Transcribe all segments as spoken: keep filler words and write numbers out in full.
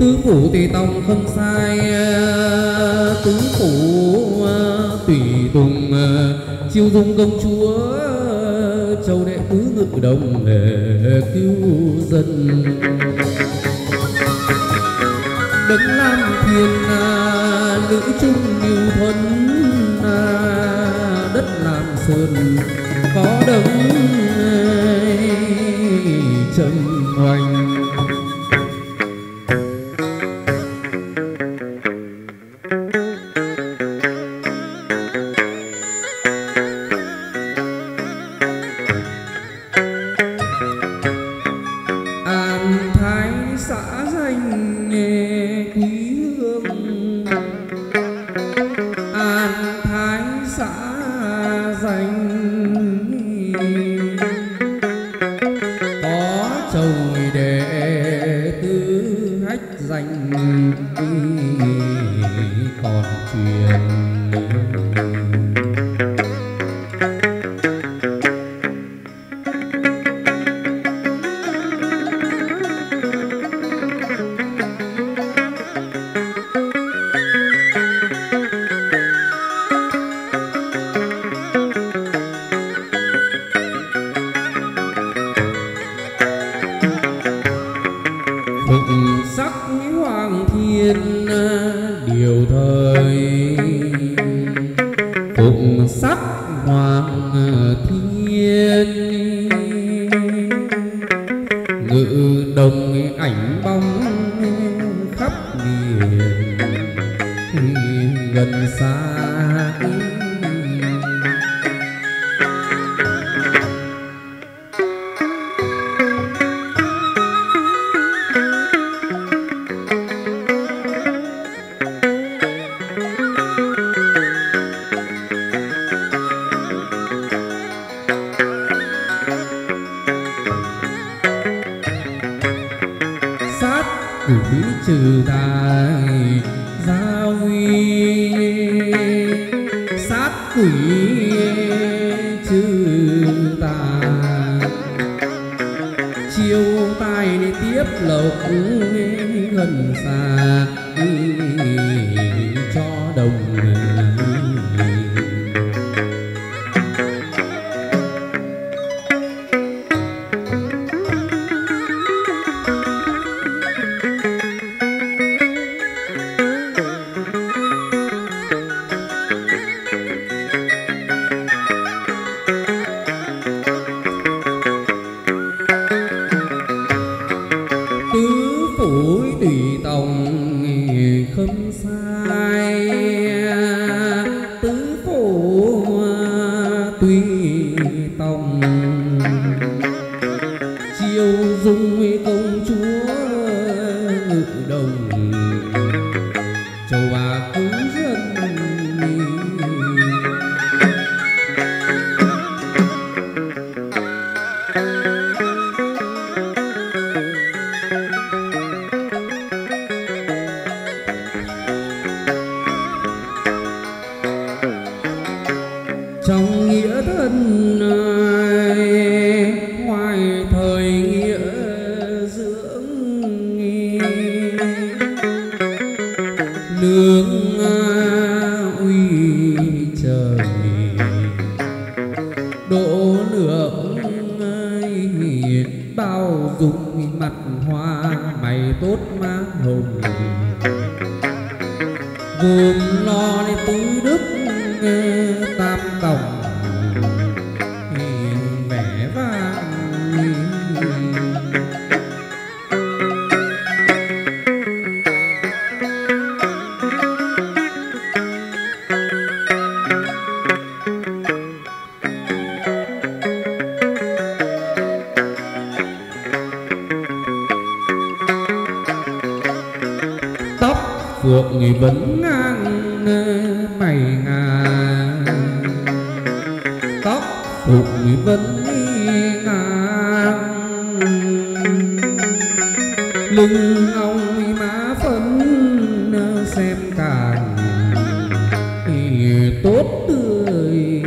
tứ phủ tùy tòng không sai, tứ phủ tùy tùng chiêu dung công chúa, châu đệ tứ ngự đồng để cứu dân. Đấng làm thiên nữ trung như thuần, đất làm sơn có đấng trầm hoành. Phượng vấn ngang mày ngà, tóc Phượng vấn ngang, lưng ông má phấn xem càng thì tốt tươi.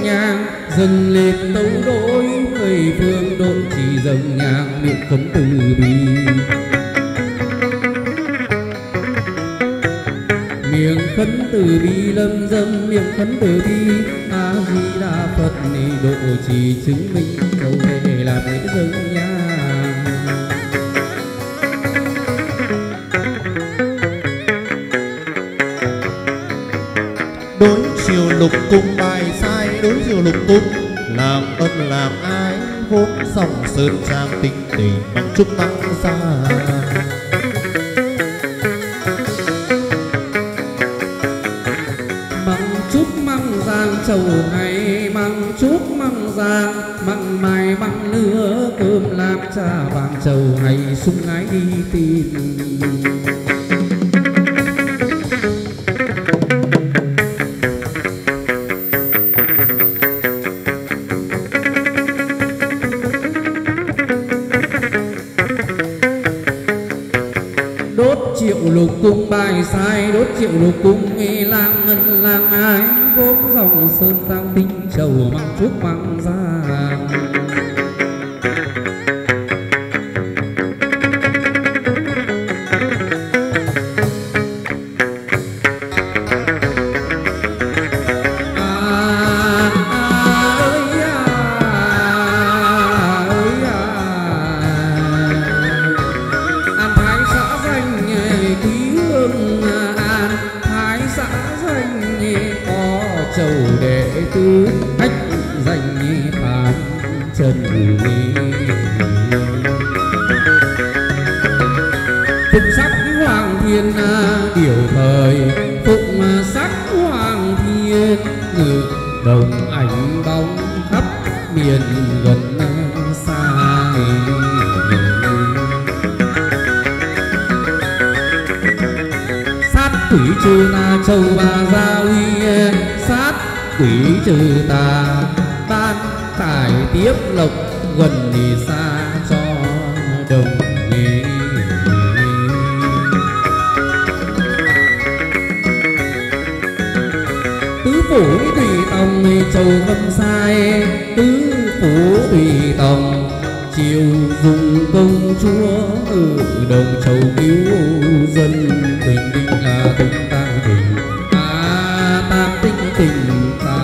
nhang dâng lên tấu đối mười phương độ chỉ dâng nhang niệm khấn từ bi. Miệng khấn từ bi lâm dâm miệng khấn từ bi A Di Đà Phật ni độ trì chứng minh cầu về làm lễ dâng nhang. Đối chiều lục cung bài sai đối chiều lục cung làm ân làm ái vốn dòng sơn trang tinh tình bằng chúc tăng gia. Giang trầu ngày măng chúc măng giang măng mai măng nứa cơm làm trà vàng trầu ngày sung ái đi tìm. Đốt triệu lục cung bài sai đốt triệu lục cung nghi lang ngân lang ái vốn dòng sơn tăng tinh trầu măng trúc măng giang. Ách danh phán trần phụng sắc hoàng thiên điều thời phụng sắc hoàng thiên ngự đồng ảnh bóng khắp miền gần xa. Sát quỷ trừ na châu ba gia uy sát quỷ trừ tà ban tài tiếp lộc gần đi xa cho đồng nghỉ. Tứ phủ tùy tòng châu không sai tứ phủ tùy tòng chiều dùng công chúa ở đồng châu cứu dân bình định là tình tam tình à tam tinh tình ta.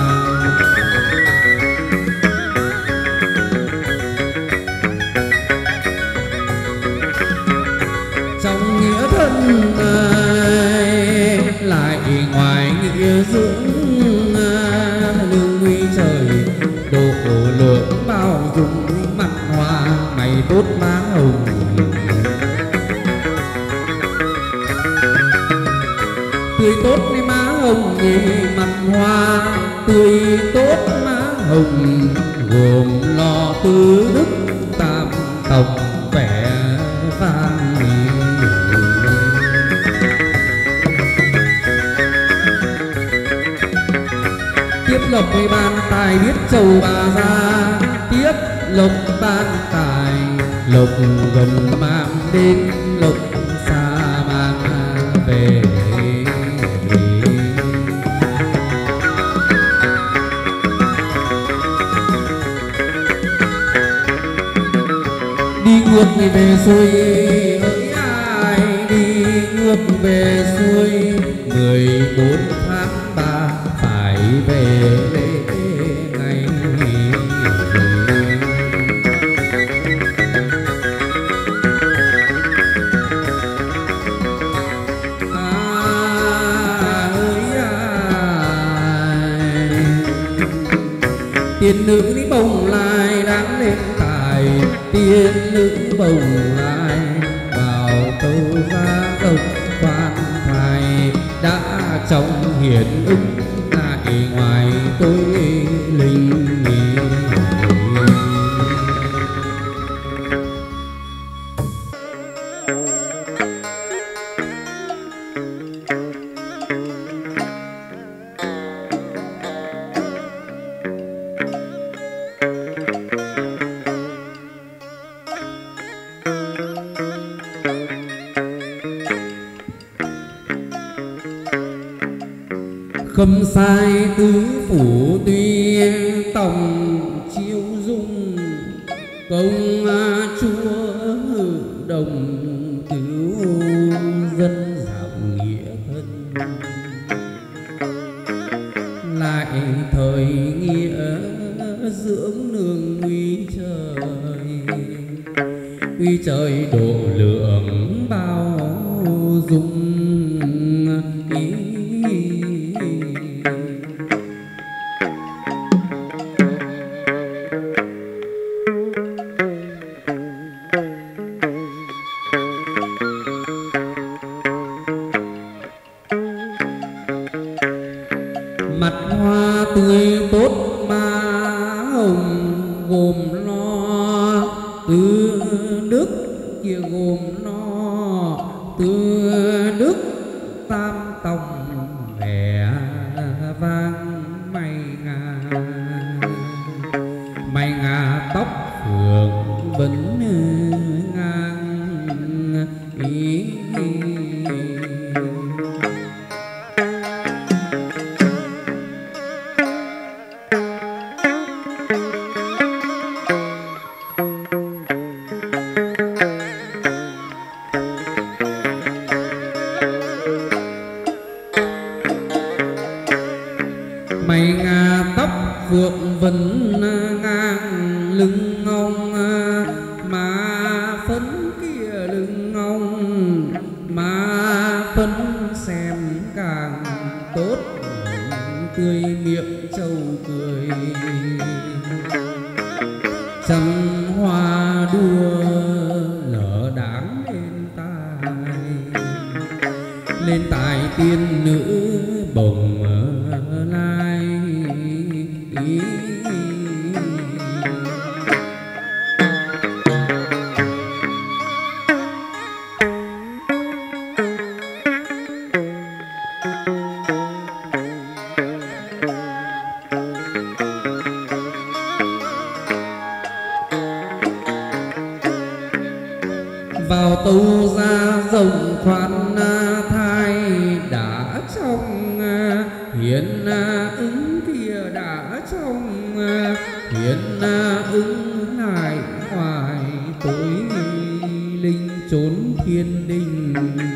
Trong nghĩa thân ai lại ngoài nghĩa dưỡng lương nguy trời độ lượng bao dung mặt hoa mày tốt má hồng. Tươi tốt với má hồng nghề mặt hoa tươi tốt má hồng gồm lo tứ đức tam tòng vẻ vang. Tiếp lộc với ban tài biết châu bà ra tiếp lộc ban tài lộc gần mang đến lộc xa mang về. Đi ngược về xuôi ơi ai đi ngược về xuôi mười bốn tháng ba phải về lễ ngày. À ơi ai tiên nữ đi bồng lai đáng lên tài tiên nữ bồng lai vào tâu gia tộc quan thai đã trong hiển ứng tại ngoài tôi linh nghỉ. Không sai tứ phủ tuy tổng chiêu dung, công chúa đồng cứu dân giảm nghĩa thân. Lại thời nghĩa dưỡng nương uy trời, uy trời độ lượng bao dung ý. Mặt hoa tươi tốt mà hồng gồm lo, từ đức kia gồm no từ đức tam tòng vẻ vang mây ngà. Mây ngà tóc phượng vẫn ngang ý. Mày ngà tóc phượng vẫn ngang lưng ông, mà phấn kia lưng ông mà phấn xem càng tốt, tươi miệng trâu cười. Trăm hoa đua nở đáng lên tài, lên tài tiên nữ bồng lai ý. Vào tâu ra rồng khoan thai đã trong hiền ứng kia đã trong hiền ứng lại ngoài tối linh trốn thiên đình.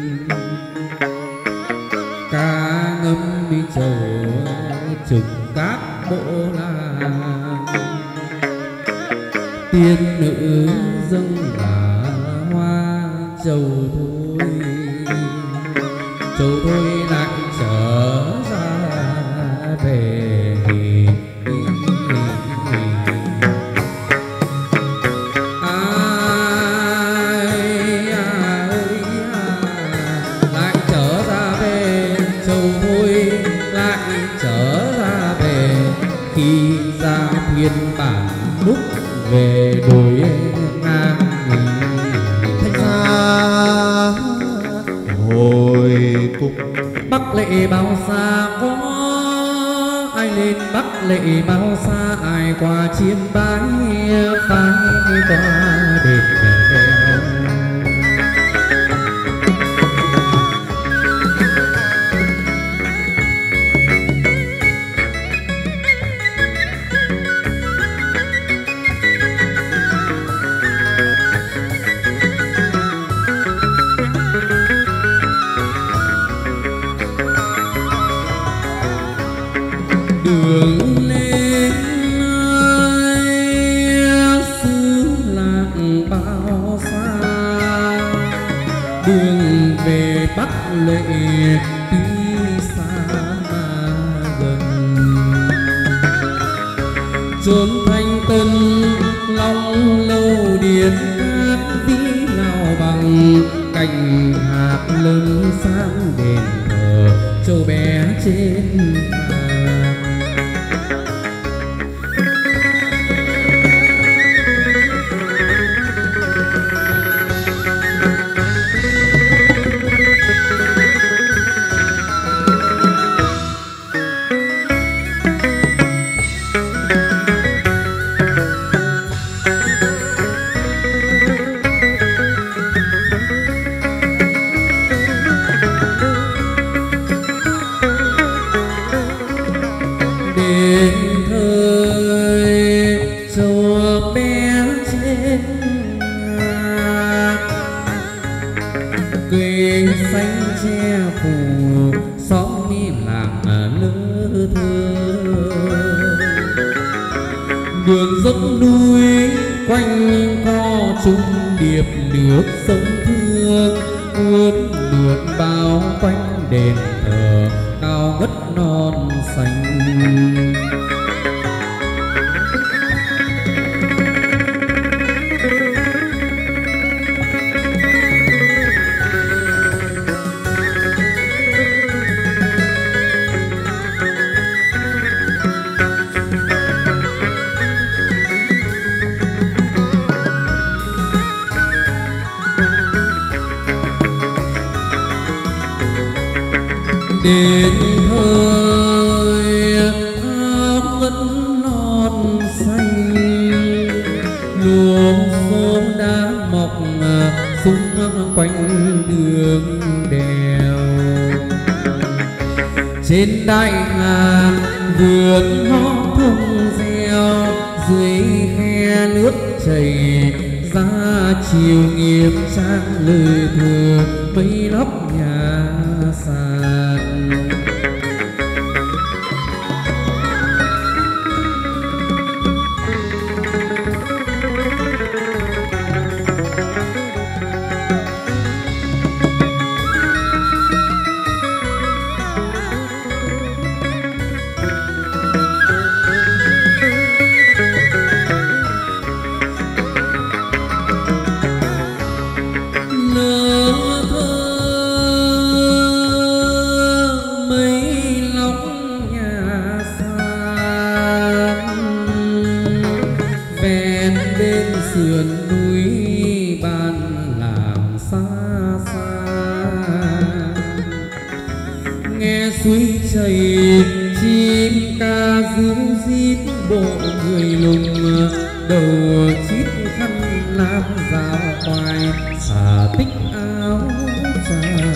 Ca ngâm đi chầu trực các bộ làng, tiên nữ dâng là hoa trầu thôi, trầu thôi lại trở ra về. Ai ơi lại trở ra về, trầu thôi lại trở ra về. Khi ra thiên bản đúc về đồi ngang, Thanh ra hồi cung. Bắc lệ bao xa có ai lên, Bắc lệ bao xa ai qua chiêm bái, phái qua đền đèo. Đường lên xứ làng bao xa, đường về Bắc lệ tuy xa mà gần. Chốn thanh tân long lâu điền cát vĩ nào bằng, cành hạt lớn sáng đền thờ châu bé trên hàng. quê xanh che phủ xóm mi làng lơ thơ, đường dốc núi quanh co trung điệp nước sông Thương uốn lượn bao quanh đền thờ cao ngất non xanh. Đến thời áo ngất non xanh, luống xóm đá mọc xung quanh đường đèo. Trên đại ngàn vườn hoa thông reo, dưới khe nước chảy ra chiều nghiêm trang lời thơ mấy lóc nhà sàn. Sườn núi ban làm xa xa, nghe suối chảy chim ca ríu rít, bộ người lùng đầu chít khăn lam dao khoai xả tích áo tràm.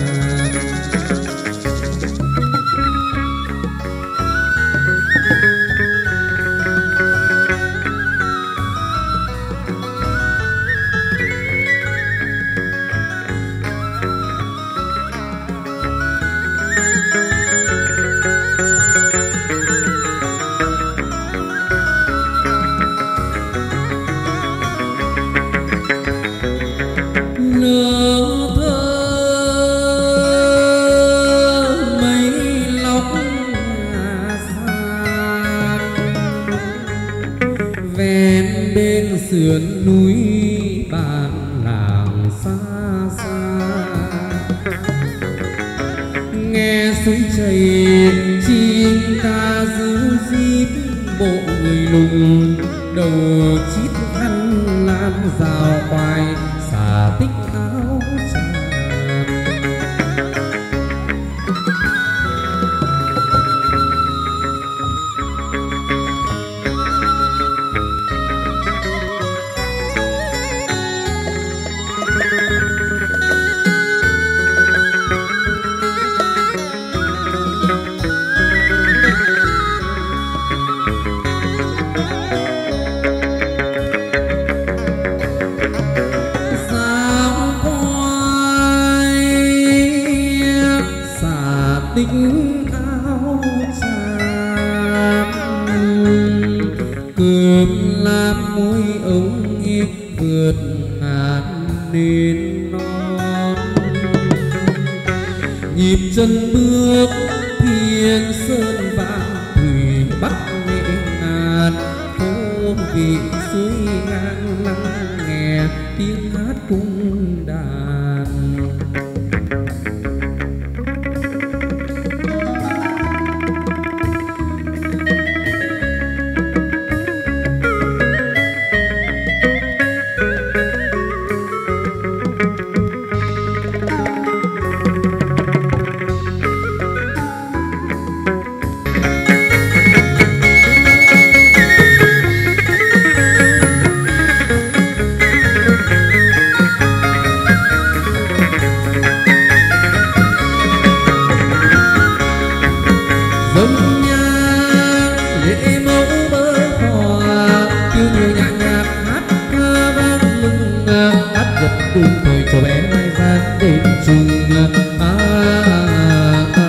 Nở thơ mấy lóc nhà sàn, ven bên sườn núi bàn làng xa xa, nghe suối chảy chim ca ríu rít, bộ người lùng đầu chít khăn lam rào khoai xả tích áo tràm. Tính áo tràm cơm làm môi ông vượt ngàn nên non, nhịp chân bước thiên sơn vàng thủy bắc nghệ ngàn, phố vị suối ngang lắng nghe tiếng hát cung đàn. rừng à, à, à,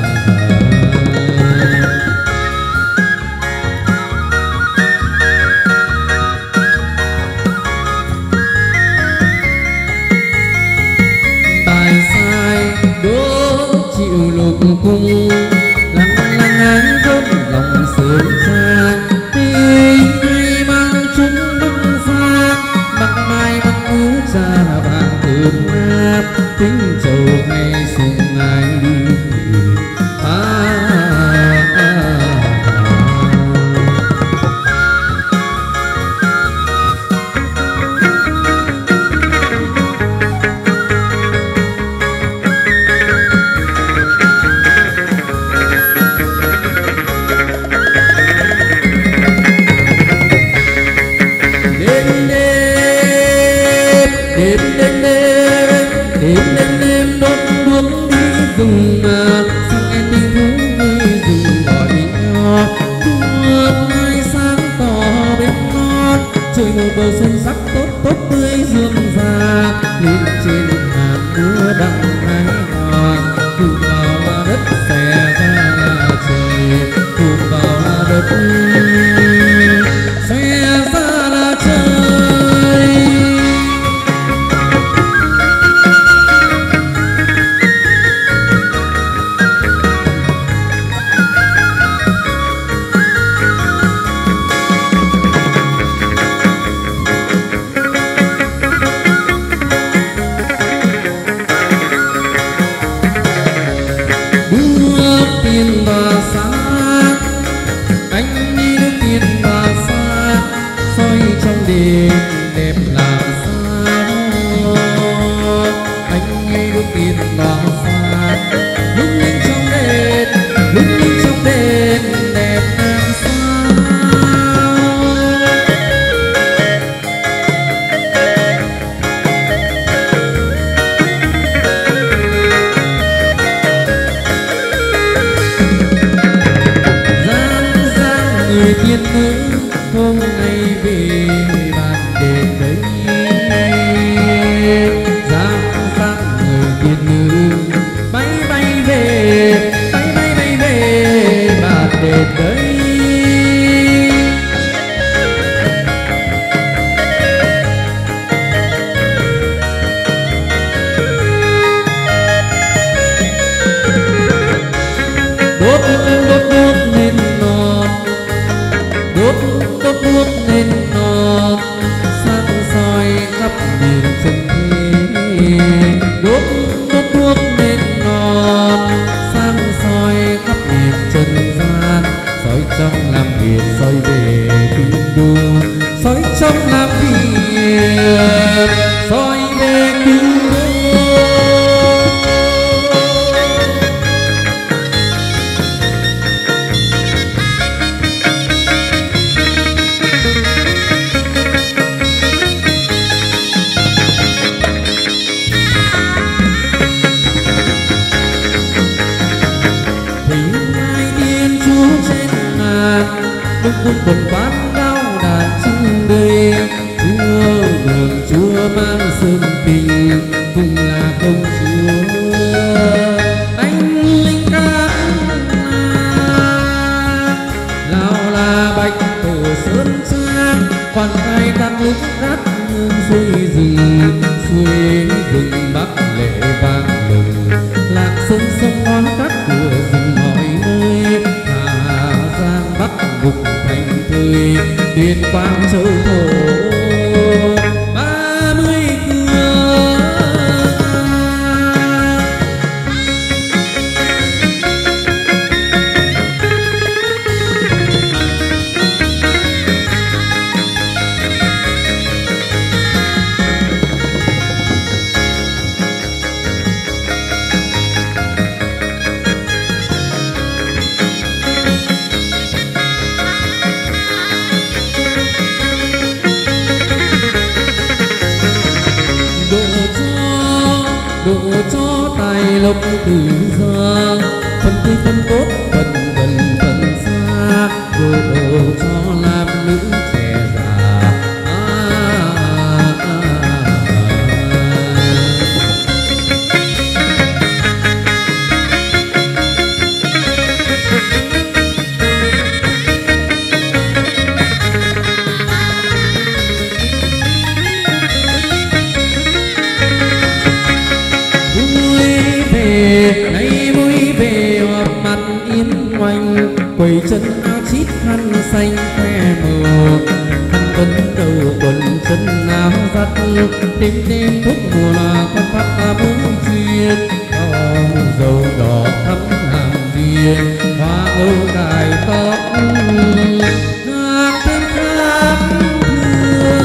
tài sai đố chịu lục cung lăng lăng áng rốt lòng sớm sang tình hay mang chúng băng xa băng mai băng ứ cha vàng thơm ngát tính trầu hay sung ai đi à, à, à, à. Rừng sang em đi thú người rừng gọi nhau tuôn mai sáng tỏ bên non trời một bầu xuân sắc tốt tốt tươi dương già lên trên hạt mưa đằng thái hoàng cùng vào là đất xòe ra là trời cùng vào là đất xòe ra là trời. Tiền và xa anh đi nước tiền và xa soi trong đêm đẹp làm sao anh đi nước tiền và xa lung linh trong đêm lung linh trong đêm đẹp làm sao. Người tiên nữ hôm nay về bàn đêm đấy giang giang người tiên nữ bay bay về bay bay bay về bàn đêm đấy. Đốt đốt đốt lên non đốt đốt đốt lên non sáng soi khắp miền trần thế đốt đốt đốt lên non sáng soi khắp miền trần gian soi trong làm việc soi về kinh đô soi trong làm việc soi về kinh đô. Đông quân quần quán đao đàn chung đây chúa đường chúa mang sơn tình cùng là công chúa anh linh ca lao là bạch tổ sơn trang còn hai các lúc rát hương xuôi rừng xuôi rừng bắc lệ vang lừng lạc sơn sông hoa cát của rừng mọi nơi Hà Giang Bắc Ngục thành thời Tuyên Quang Châu Thổ ba mươi cửa. Độ cho tài lộc tự do phần tư phân tốt phần gần phần xa độ cho làm nữ trẻ già à, à, à, à. về ngày vui về họp mặt yên ngoanh quầy chân áo chít khăn xanh khoe màu khăn vấn đầu quần chân áo vắt đêm đêm thuốc mùa con phát bốn chuyên đau dầu đỏ thắm hàng viên hoa âu cài tóc khác thêm khác thương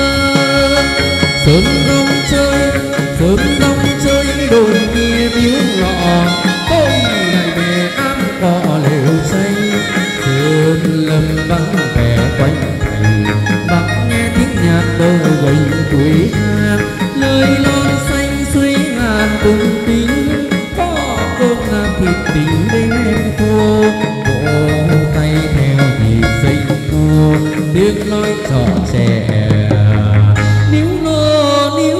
sớm đông chơi sớm đông chơi đồn kia biếu lọ tôi lại về ăn cỏ lều xanh sườn lâm vắng vẻ quanh thành bác nghe tiếng nhạc đâu gầy tuổi thang lời lon xanh suy ngàn cùng tính có cơm nam thịt tình đêm em khô bộ tay theo nhịp dây cua tiếng nói trò trẻ níu nô níu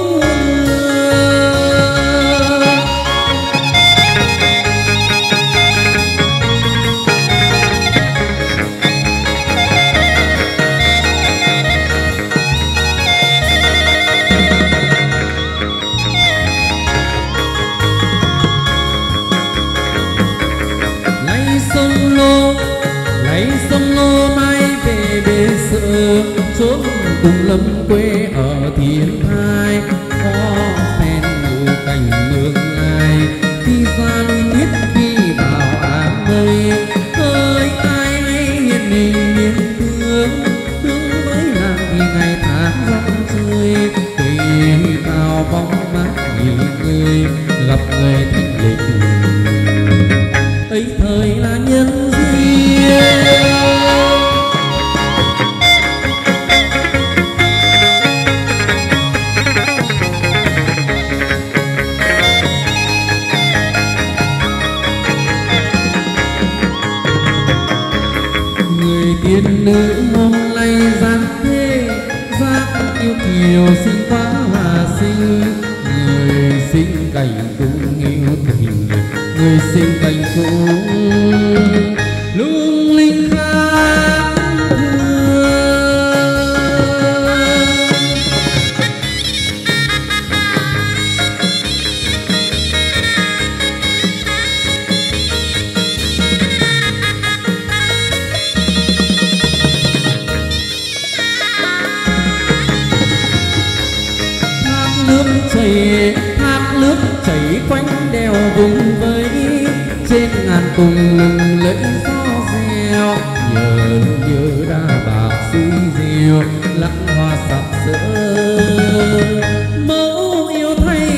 sông lô lấy sông lô mai về bể sợ chốn cùng lâm quê ở thiên thai có phen nụ cành mương lai khi ra núi tuyết khi vào áng mây ơi ai hay hiền hình miền thương thương với nàng thì ngày tháng dặm chơi tùy vào bóng mát nhìn người gặp người thanh lịch ấy thời là nhân duyên người tiên nữ mong lay gian thế giác yêu kiều xinh quá là xinh người sinh cảnh cũng yêu tình người sinh cảnh cũng lung linh khác thường thác nước chảy thác nước chảy quanh đèo vùng vây trên ngàn cùng lừng lẫy gió reo nhờ nhớ đa bạc suy diều lặng hoa sặc sỡ mẫu yêu thay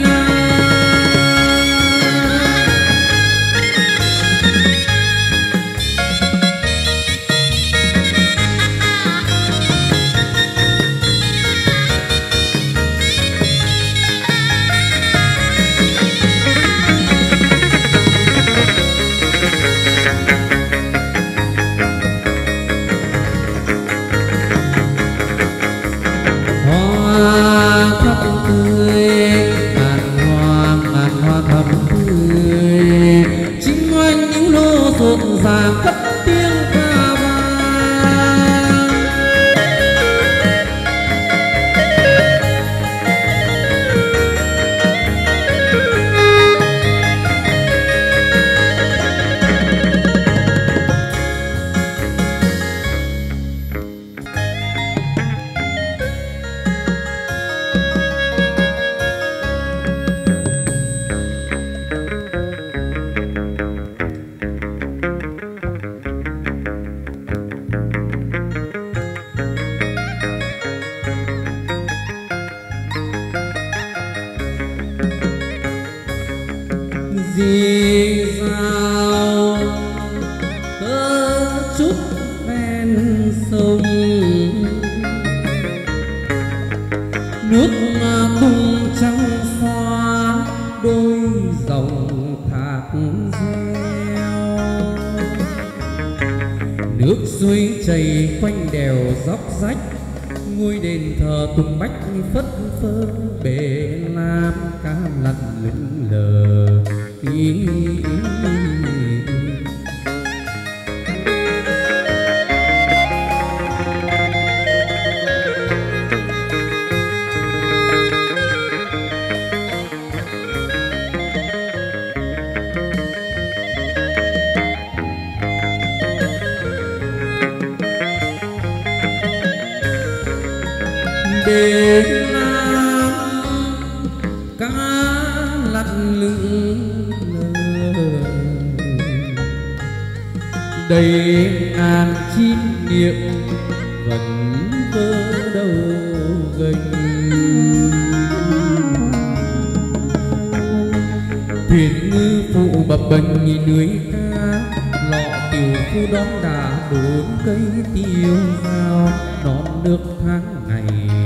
hoa thắm tươi ngàn hoa ngàn hoa thắm tươi chim oanh những lô rộn ràng cất tiếng ca vang dì dào tơ chút ven sông nước tung trắng xóa đôi dòng thác reo nước suối chảy quanh đèo dốc rách ngôi đền thờ tùng bách phất phơ bể lam cam lặn lững lờ ý, ý, ý. đến làm cá lặn lưng lờ. Đây ngàn chín niệm vẫn vơ đầu gành. Thuyền ngư phụ bập bềnh nhìn lưới cá, lọ tiểu phu đón đà đốn cây tiêu dao, non nước tháng ngày.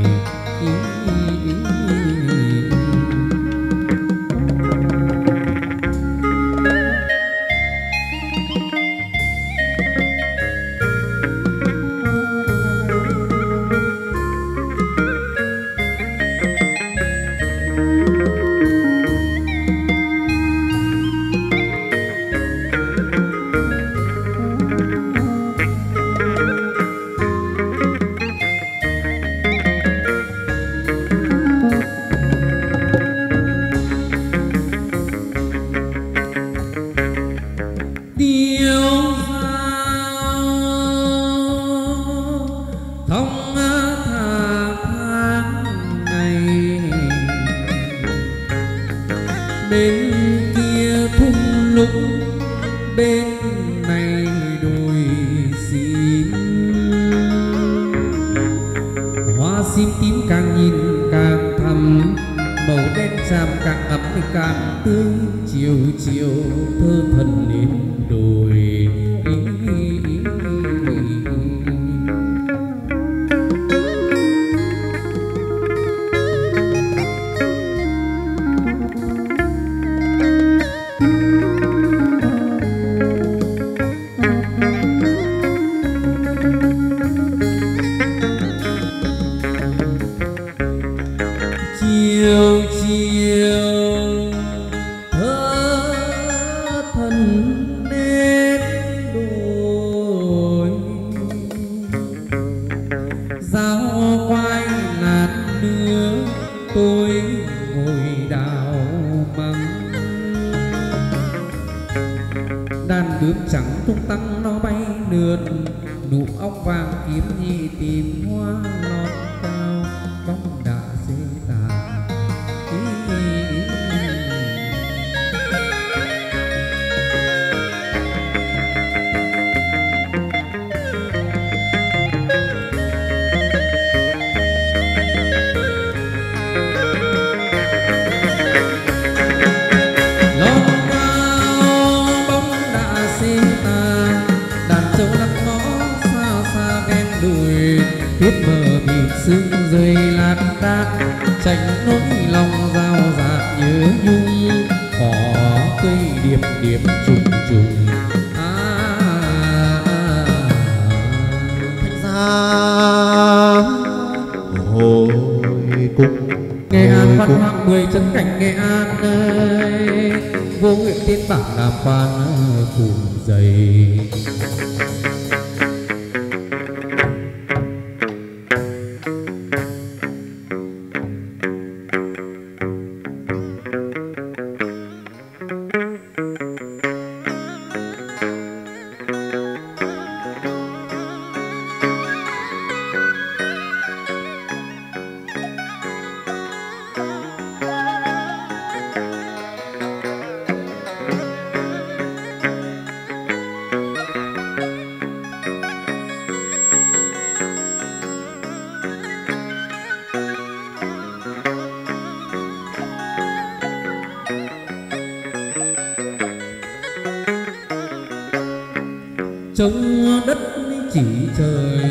Trong đất chỉ trời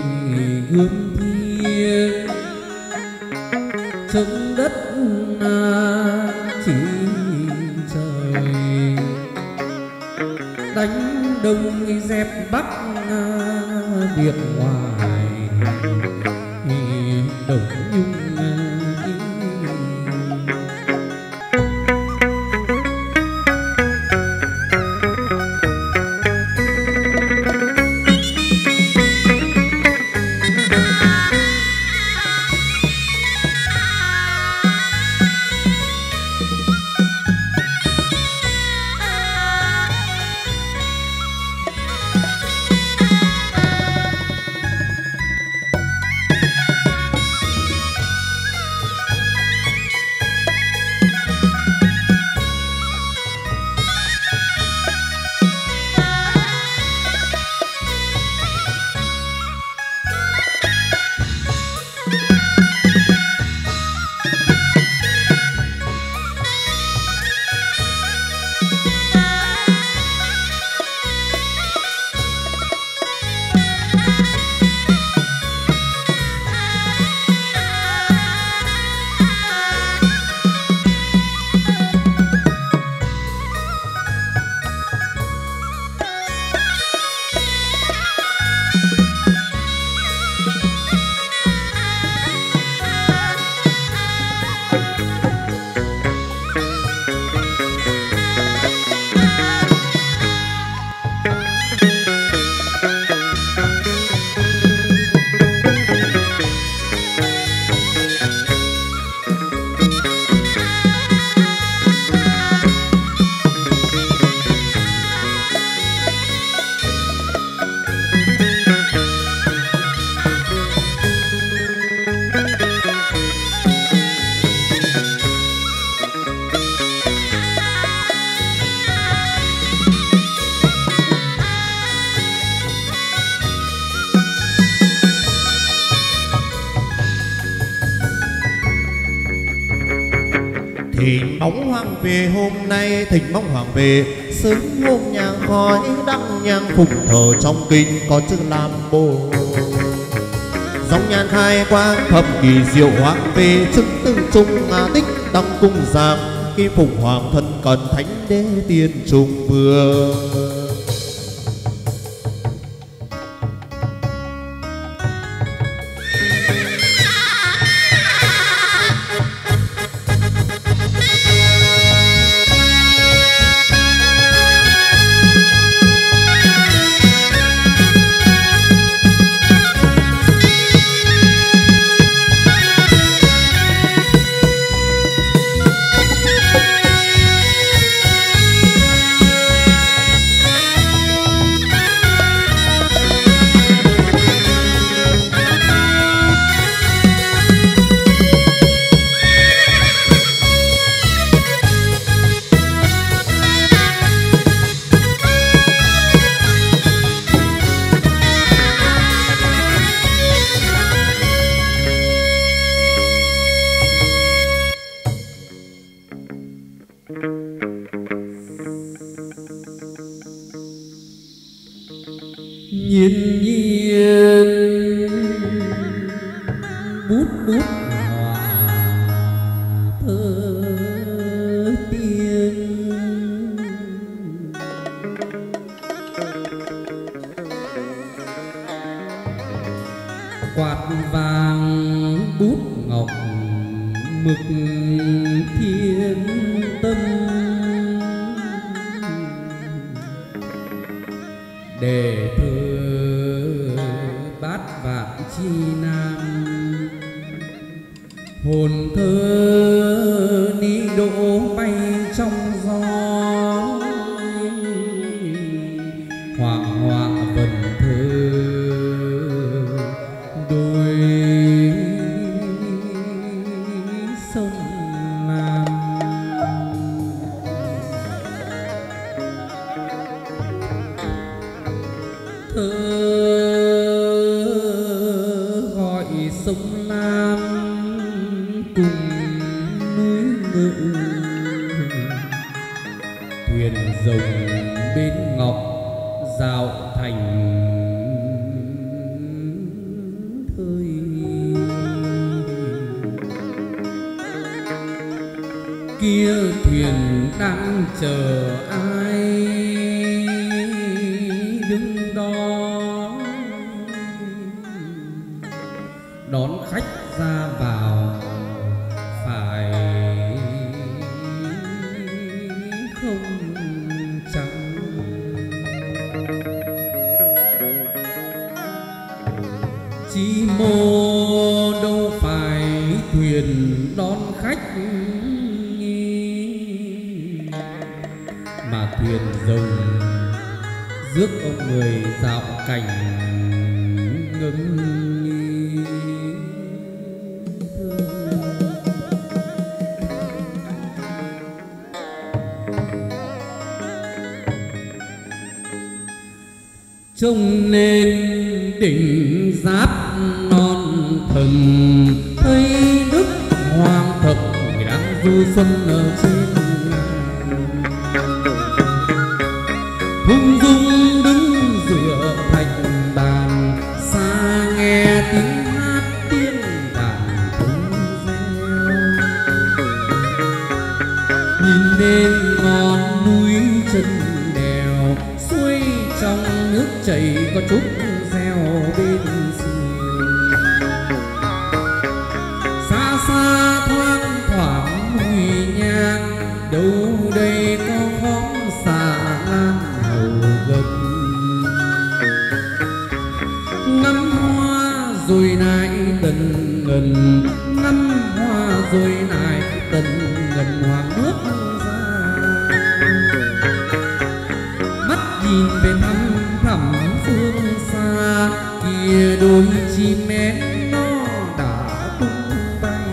gươm thiên, trong đất chỉ trời đánh đông dẹp bắc biệt ngoài đồng nhung. Thỉnh bóng hoàng về hôm nay, thỉnh bóng hoàng về sớm hôm nhang khói đăng nhang phục thờ trong kinh có chữ Nam Mô. Dòng nhàn khai quang thập kỳ diệu hoàng về chứng tư trung ngã tích đăng cung giang khi phục hoàng thân cần thánh đế tiên trung vương. Nhiên nhiên bút bút hòa thơ tiên, quạt vàng bút ngọc mực thiên tâm, để thơ bát vạn chi nam, hồn thơ ni đỗ bay trong gió, hoàng họa vần thơ đôi sông Nam. Thơ gọi sông Lam cùng núi ngự, thuyền rồng bên ngọc dạo thành thơi. Kia thuyền đang chờ ai đứng đó, đón khách ra vào phải không trắng. Chí mô đâu phải thuyền đón khách, mà thuyền rồng rước ông người dạo cảnh ngâm nghi thơ. Trông nên đỉnh giáp non thần, thấy đức hoàng thập đang du xuân ở trên ngàn. chảy có chút reo bên sườn. Xa xa thoáng thoảng mùi nhang, đâu đây có khóm xà lan hầu gấm. Ngắm hoa rồi lại tần ngần, ngắm hoa rồi lại tần ngần hoàng bước ra. Mắt nhìn về thăm thẳm phương xa, kia đôi chim én nó đã tung bay.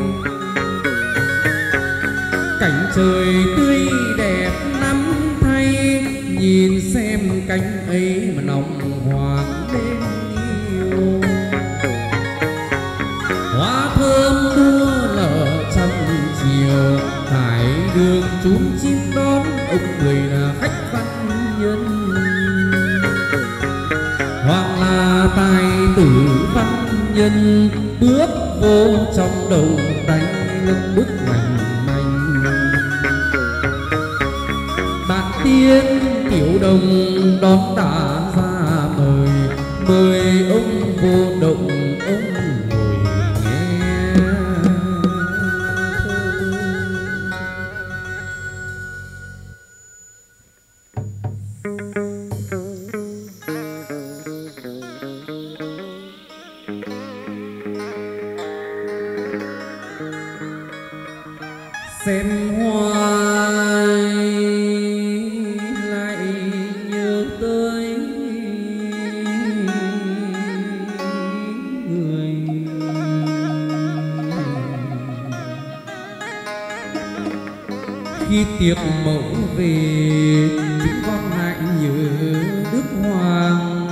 Cảnh trời tươi đẹp lắm thay, nhìn xem cánh ấy mà lòng hoàng lên yêu. Hoa thơm mưa lở trăm chiều, hải đường chúm chim đón ông người là khách văn nhân. Hoàng là tài tử văn nhân, bước vô trong đầu tay lưng bước mảnh mảnh. Bạn tiên tiểu đồng đón đã ra mời, mời ông vô động ông ngồi nghe. Xem hoa lại nhớ tới người. Khi tiệc mẫu về, chúng con lại nhớ Đức Hoàng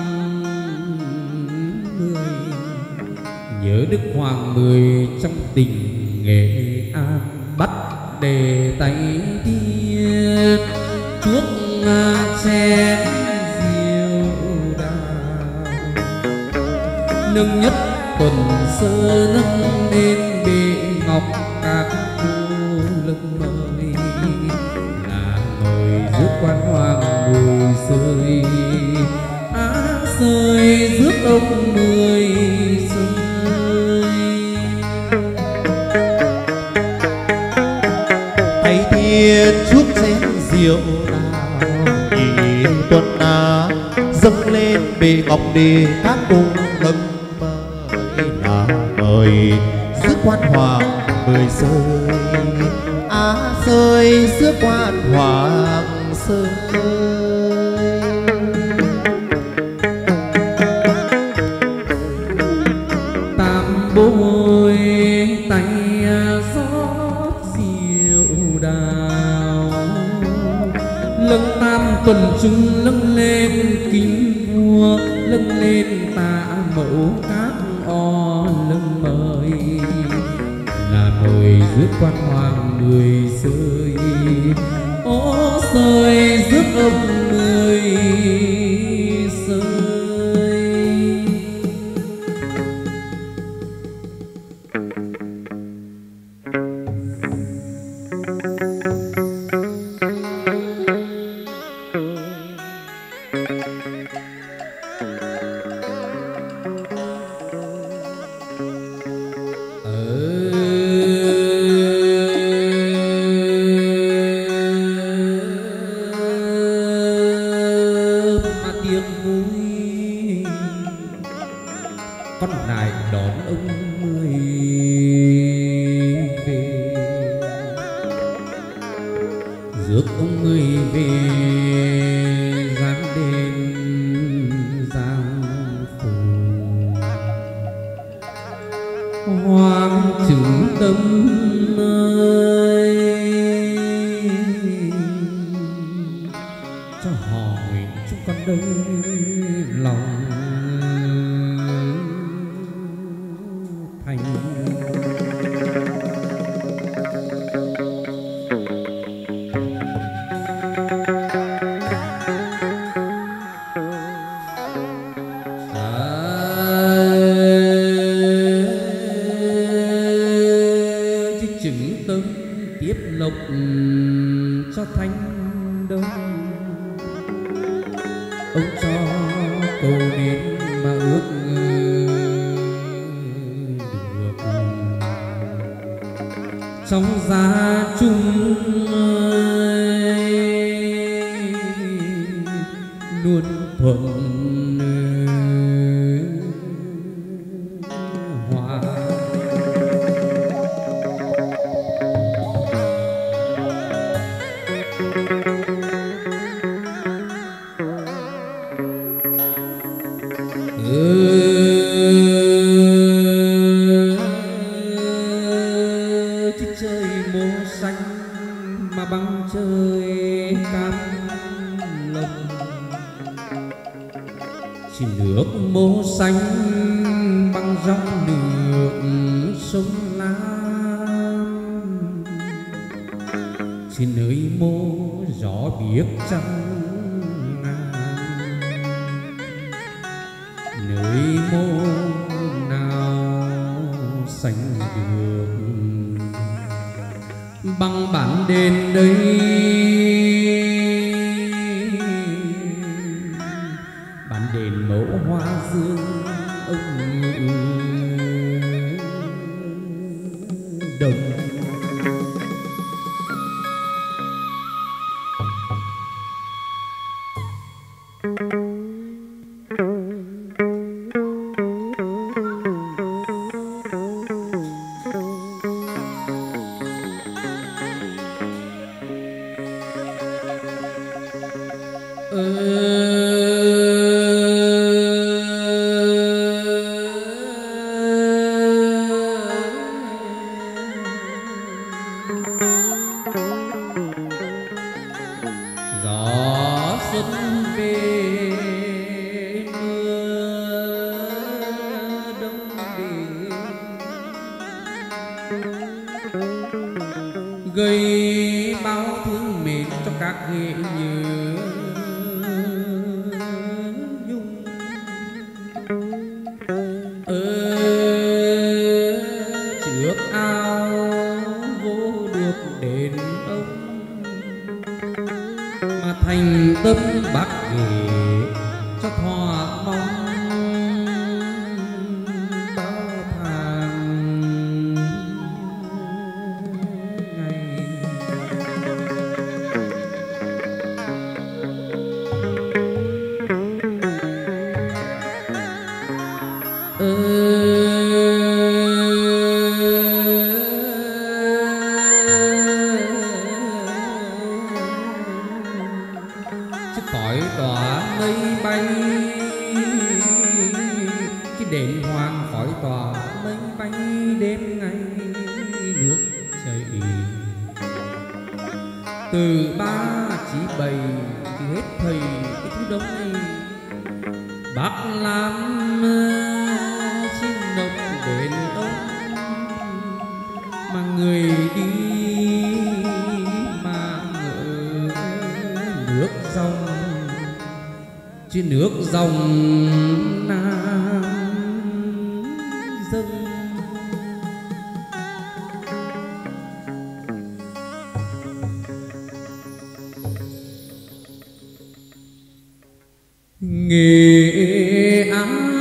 Mười. Nhớ Đức Hoàng Mười trong tình Nghệ An, bắt đề tay tiên chuốc chén rượu đào. Nâng nhất tuần sơ nâng lên bệ ngọc, các cô lưng mời là mời rước quan hoàng mười rơi. Á rơi rước ông mười rơi. Thầy thiên chuốc chén rượu đào, nhị tuần á dâng lên bề ngọc để các cô lưng mời là mời rước quan hoàng mười rơi. Á rơi rước quan hoàng rơi. Tam bôi tay rót rượu đào, lưng tam tuần chúng lưng lên kính vua, lưng lên tạ mẫu các o lưng mời là mời rước quan hoàng mười rơi. Ó rơi rước ông mười rơi. Con lại đón ông mười về, rước ông mười về giáng đền giang phủ. Hoàng chứng tâm ơi, cho hỏi chúng con đây lòng thành. Chứng tâm tiếp lộc cho thanh đông, ông cho cầu đến mà ước được trong gia chung luôn thuận hòa. Chứ trời mùa xanh mà băng trời cam lông, chỉ nước mô xanh băng dòng nước sông Lam, chỉ nơi mô gió biết trăng nơi mô nào sánh được bằng bản đền đây. Bản đền mẫu hoa dương ông đồng. Gió xuân về mưa đông đến, gây bao thương mến cho các nghệ nhớ nhung. Ở trước ao vô được đền ông mà thành tâm bác ghế cho thỏa mong bao tháng ngày. Chứ cõi tỏa mây bay, cái đền hoàng khỏi tỏa mây bay đêm ngày nước chảy. Từ ba chỉ bày thì hết thầy cái thứ đông này bác làm xin nộp đền ông mà người đi mà ngỡ nước dòng chứ nước dòng Nam dâng. Nghệ An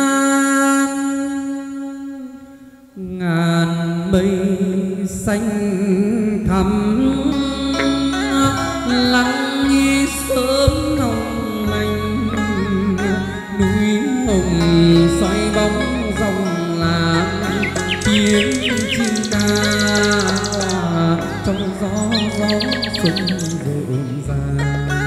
ngàn mây xanh thắm lắng nghe sớm hồng lành, núi hồng xoay bóng dòng làm tiếng chim ca hòa trong gió gió xuân rộn ràng.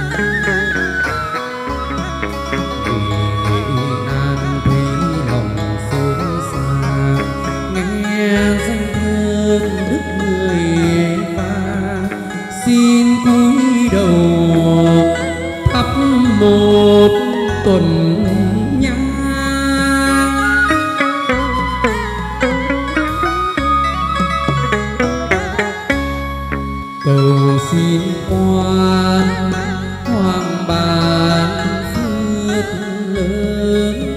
Xin cúi đầu thắp một tuần nhang, cầu xin quan hoàng bàn phước lớn,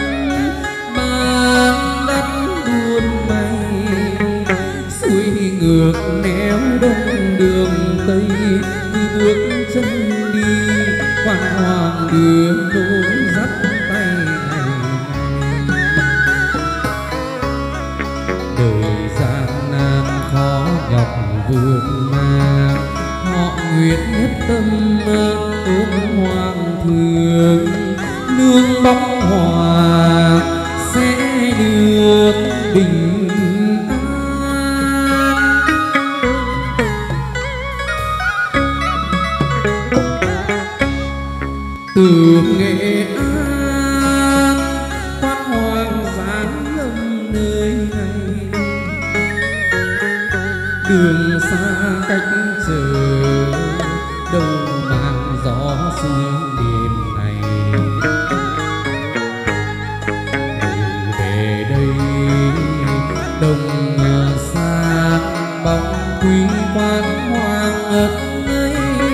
mang đất buôn may xuôi ngược nẻo đông đường Tây. Cứ bước chân đi quan hoàng đưa nối dắt đường mà họ nguyện nhất tâm ơn hoàng thượng, nương bóng hòa sẽ được bình an. Từ Nghệ An quan hoàng giáng lâm nơi này, đường xa cách chờ đâu mang gió sương đêm này. Về đây đông xa bóng quý quan hoàng ất ấy,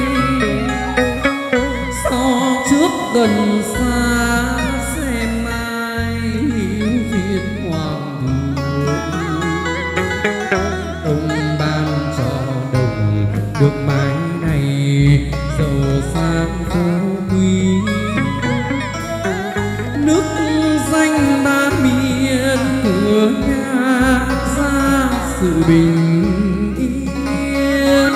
so trước gần xa xem ai hiếu duyên hoàng thượng. Ông ban cho đồng được mái này giàu sang phú quý, nước danh ba miền cửa nhà ra sự bình yên.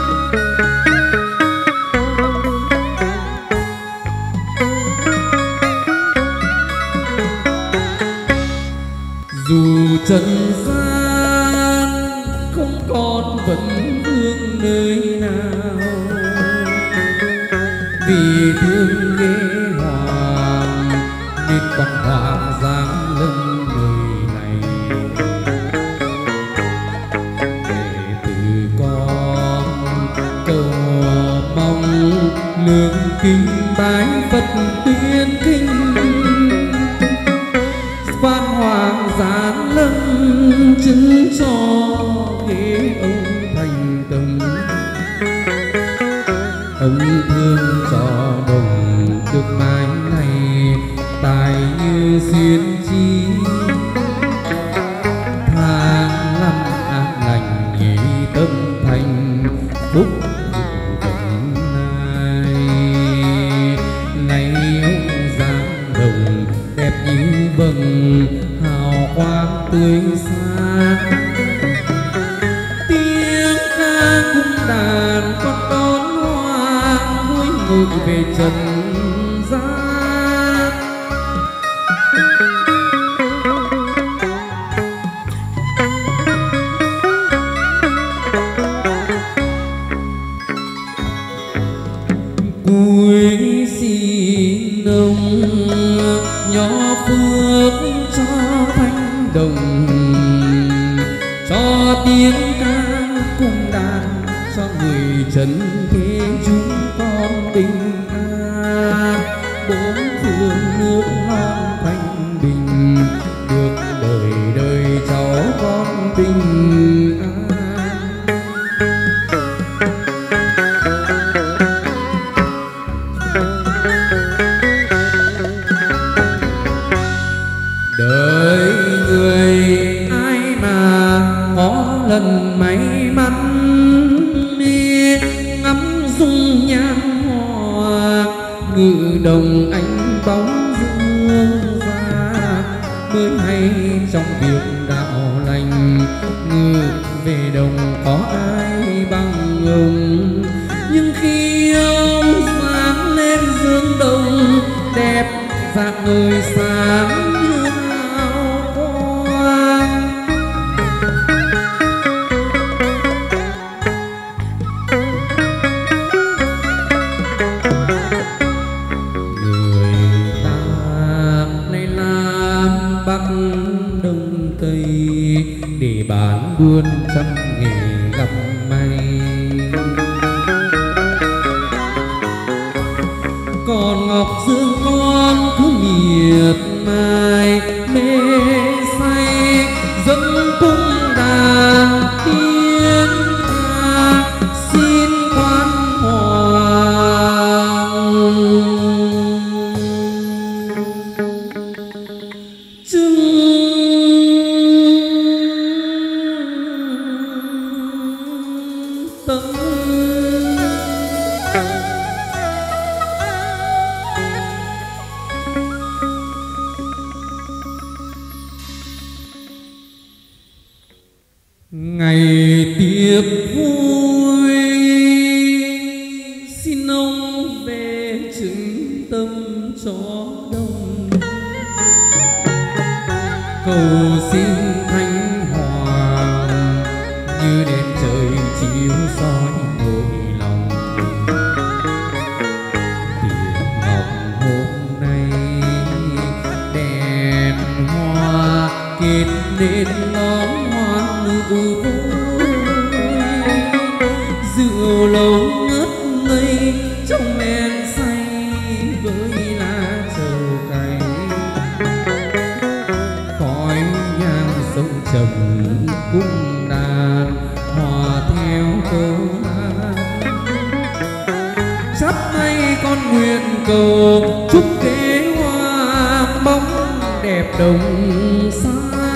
Dù trần gian không còn vẫn vương nơi nào, vì thương ghế hoàng nên quan hoàng giáng lâm nơi này. Đệ tử con cầu mong lương kính bái Phật tuyên kinh, quan hoàng giáng lâm chứng cho ghế ông thành tâm. Ông thương cho đồng được mái này tài như xuyên chi, tháng năm an lành nhị tâm thành phúc đồng này. Này ông giáng đồng đẹp như vầng hào quang tươi sáng, tiếng ca cung đàn con đón hoàng vui ngự về trần gian. Cuối xin ông nhỏ phước cho thanh đồng, cho tiếng ca cung đàn cho người trần thế chúng con bình an. Bốn phương nước non thanh bình, được đời đời cháu con bình an. Đời người ai mà có lần may mắn đi ngắm dung nhan hoa, ngự đồng ánh bóng dương ra mới hay trong việc đạo lành. Ngự về đồng có ai bằng ông, nhưng khi ông sáng lên dương đồng đẹp dạng người sáng như hào quang. Người ta này làm Bắc Đông Tây để bán buôn trăm nghề gặp may. Còn Ngọc Dương con cứ miệt mài mê say dâng cung đàn tiếng ca xin quan hoàng. Chứng tâm về chứng tâm cho đông, cầu xin thánh hoàng như đèn trời chiếu soi nỗi lòng. Tiệc ngọc hôm nay đèn hoa kết nên ngón hoa nụ vui, rượu lâu ngất ngây trong men say với lá trầu cay, khói nhang sông trầm cung đàn hòa theo câu hát. Sắp nay con nguyện cầu chúc kế hoa bóng đẹp đồng sang.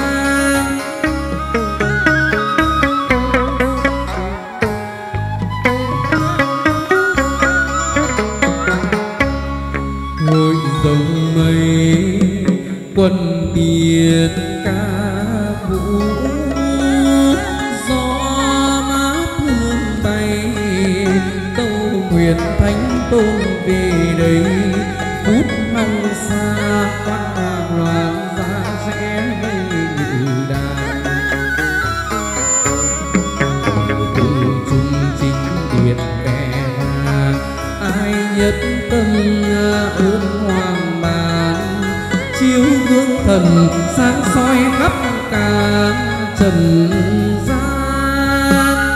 Hội dòng mây quân tiết ca vũ, gió mát hương bay tâu nguyện thánh tôn về đây. Phút mong xa quan hoàng loạn ra sẽ gây nhự đàn, từ trung chính điện bè vàng ai nhất tâm ơn hoàng bàn. Chiếu gương thần sáng soi khắp cả trần gian,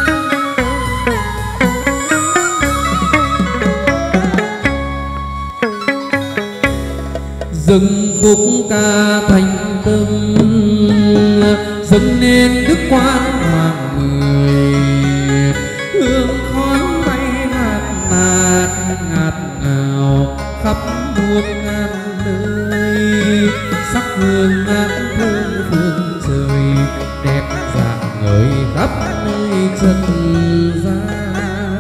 dâng khúc ca thành tâm dâng nên đức quan hoàng người. Hương khói bay ngạt ngạt ngạt ngào khắp muôn ngàn nơi, sắc hương ngát hương phương trời đẹp rạng ngời khắp nơi trần gian.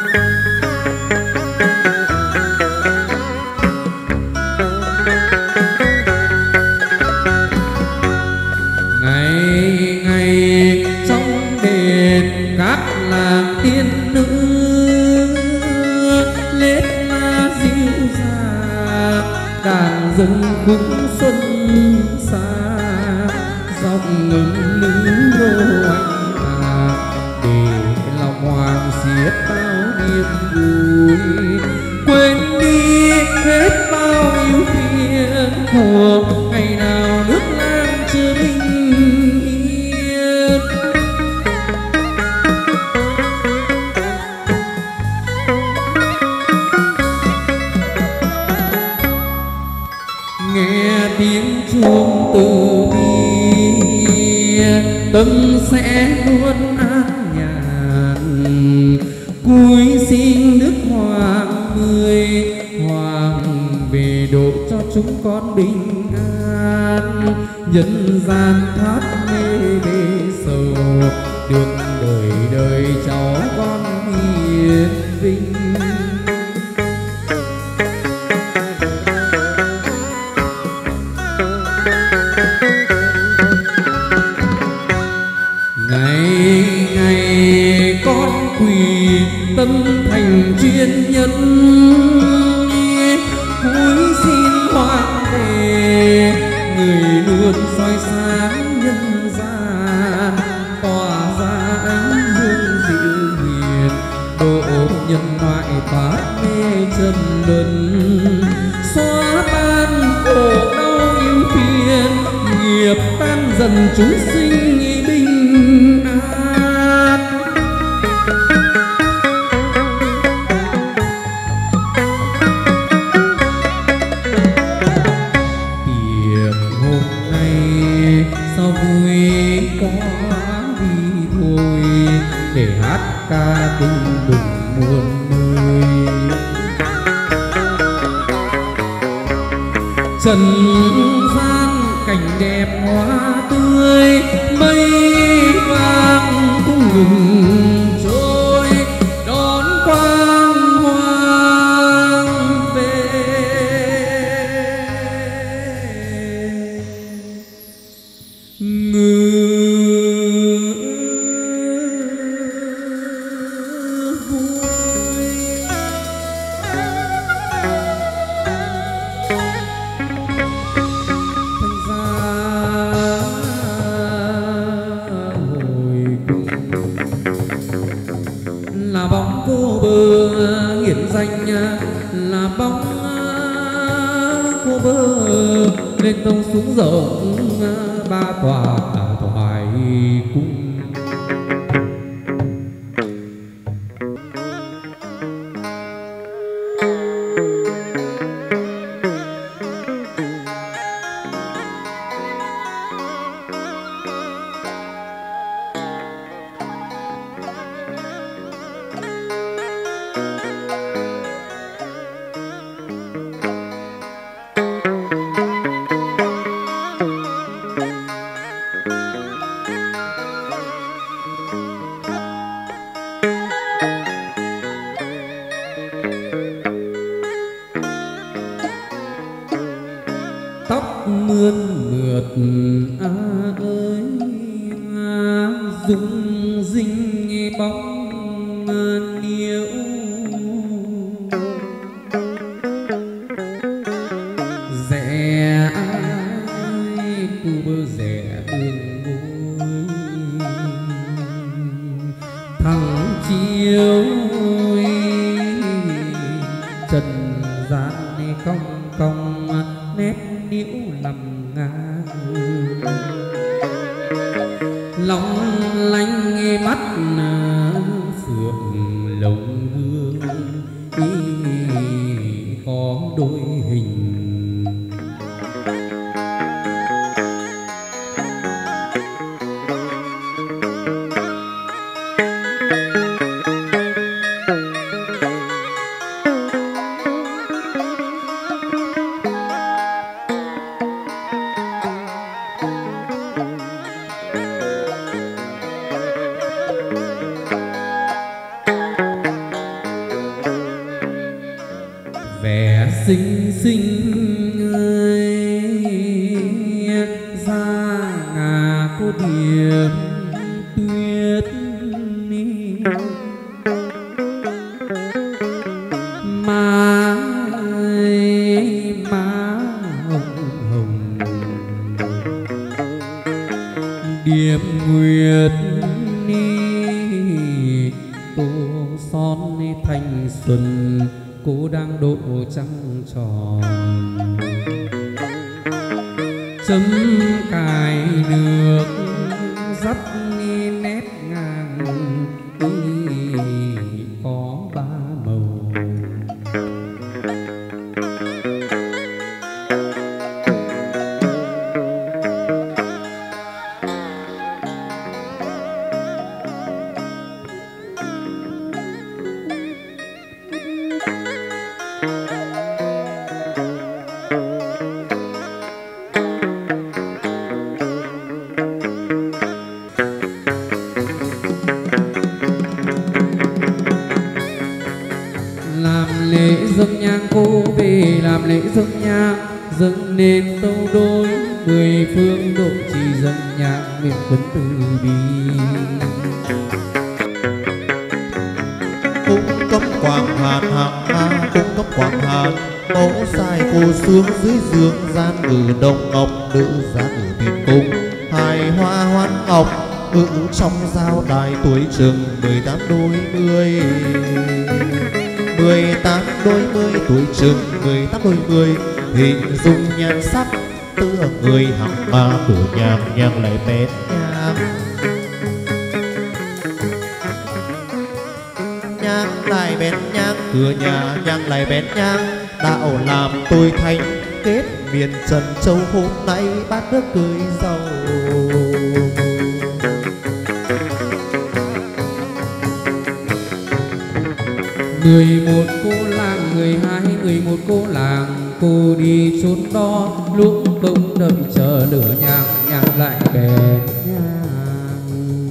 Ngày ngày trong đền các làng tiên nữ lết la dịu dàng, đàn dân khúc xuân xa giọng ngừng nữ đô anh à, để lòng hoàng xiết bao niềm vui. Quên đi hết bao yêu phiền của ngày nào nước Lam chưa bình yên. Nghe tiếng chuông từ bi tâm sẽ luôn an nhàn. Cúi xin đức hoàng người hoàng về độ cho chúng con bình an. Nhân gian thoát mê bê sầu, được đời đời cháu con hiền vinh. Ngày ngày con quỳ tâm thành chuyên nhân, cúi xin hoàng về người luôn soi sáng nhân gian, tỏa ra ánh hương dịu hiền độ nhân loại thoát mê trần luân. Xóa tan khổ đau yêu phiền, nghiệp tan dần chúng sinh bình an. Tiệc hôm nay sao vui quá đi thôi, để hát ca tưng bừng muôn nơi. Trần gian cảnh đẹp hoa tươi, mây vàng cũng ngừng trôi đón quang hoàng về. Ngư vui là bóng cô bơ lên tông xuống rộng ba tòa thoại cung. Tóc mượt mượt à ơi à, rung rinh bóng niêu rẻ ai cu bơ rẻ đường ngôi thằng chiếu trần gian cong cong nét điệu lầm ngang long lanh mắt phượng lồng hương ý có đôi hình. Vẻ xinh xinh ơi da ngà cô điểm tuyết má má hồng hồng điệp nguyệt tô son thanh xuân cô đang độ trăng tròn chấm cài nước dắt nét ngang có ba màu. Làm lễ dâng nhang cô về làm lễ dâng nhang dâng nên tâu đôi mười phương độ trì dâng nhang nguyện vấn từ bi. Cung cấp quang hàn hạng a cung cấp quang hàn mẫu sai cô sướng dưới dương gian ngự đông ngọc nữ giá ngự tiền cung hài hoa hoan ngọc ngự trong giao đài tuổi chừng mười tám đôi mươi mười tám đôi mươi tuổi chừng mười tám đôi mươi hình dung nhan sắc tựa người hằng ma cửa nhang nhang lại bén nhang nhang lại bén nhang cửa nhà nhang lại bén nhang đạo làm tôi thanh kết miền trần châu hôm nay bát nước cưới giàu. Mười một cô làng mười hai mười một cô làng cô đi chốn đó lúc công đợi chờ lửa nhang nhang lại bén nhang.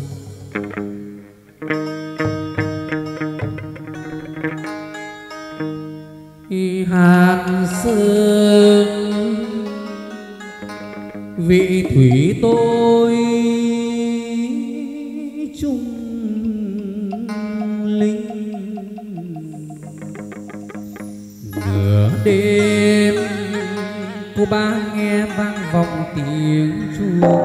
Hàn sơn vị thủy tôi trung linh nửa đêm cô ba nghe vang vọng tiếng chuông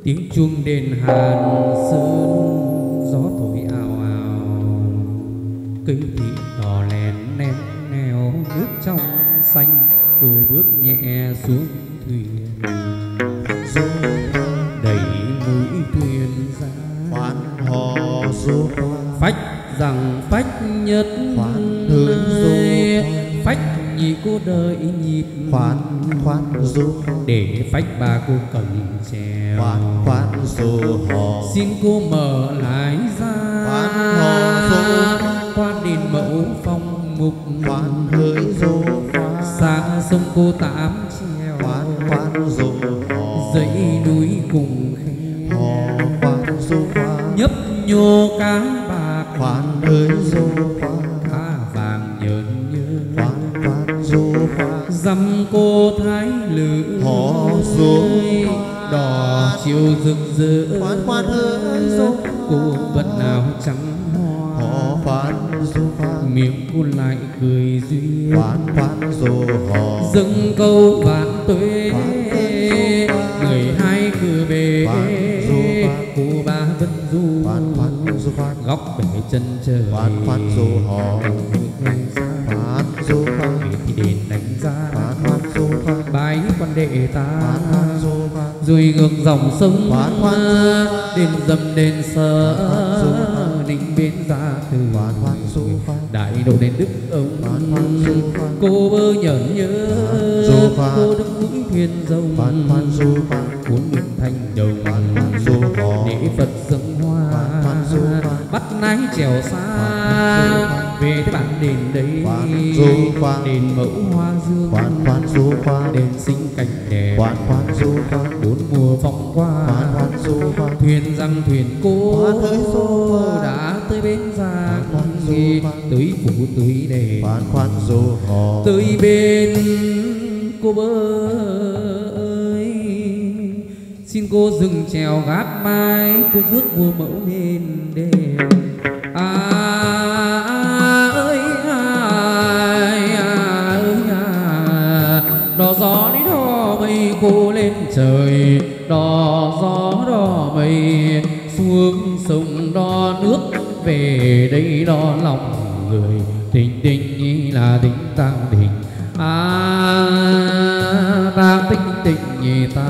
tiếng chuông đền Hàn Sơn, gió thổi ào ào, cây thị đỏ lén nén nèo, nước trong xanh. Cô bước nhẹ xuống thuyền, đẩy mũi thuyền ra, khoan hò du phách rằng phách nhất khoan thương du, phách nhị cô đợi nhịp, khoan khoan du để phách ba cô cầm chèo, khoan khoan du hò, xin cô mở lái ra, khoan hò du qua đền Mẫu Phong mục, khoan hỡi du sang sông cô tám treo, khoan khoan du hò, dãy núi cùng khe, hò khoan du khoan nhấp nhô cá bạc, khoan hỡi du khoan cá vàng nhợn nhớ, khoan khoan du khoan dăm cô thái lự, hò du đỏ chiều rực rỡ, khoan khoan hỡi du cô vẫn áo trắng hoa, hò khoan du khoan miệng cô lại cười duyên, khoan khoan du hò, dâng câu vạn tuế, người hai cửa bể, cô ba vẫn du, khoan khoan du khoan góc bể chân trời, khoan khoan du hò, khoan du khoan thì đền đánh giá, khoan khoan du khoan bái quan đệ ta, khoan khoan du khoan rồi ngược dòng sông, khoan khoan đền dầm đền sở, định bến ra từ, khoan khoan du khoan đại độ đền Đức ông, khoan khoan du khoan cô bơ nhởn nhớ, du khoan cô đứng mũi thuyền rồng, khoan khoan du khoan cuốn mình thành đồng, khoan khoan du hò, để Phật dâng hoa, khoan khoan du khoan bắt nái trèo xa, về tới bản đền đấy, khoan du khoan đền Mẫu Hoa Dương, khoan khoan du khoan đền sinh cảnh đẹp, khoan khoan du khoan bốn mùa phong qua, khoan khoan du khoan thuyền rằng thuyền cô khoan tới du khoan đã tới bến giang, khoan du khoan tới phủ tới đền, khoan khoan du hò, tới bên cô bơ ơi, xin cô dừng chèo gác mái, cô rước vua mẫu lên đền. À, à ơi ai à, ơi à, đò gió đi đò mây cô lên trời, đò gió đò mây xuống sông, đò nước về đây đò lòng người, tình tình như là tình tang tình, à ta tình tình như ta.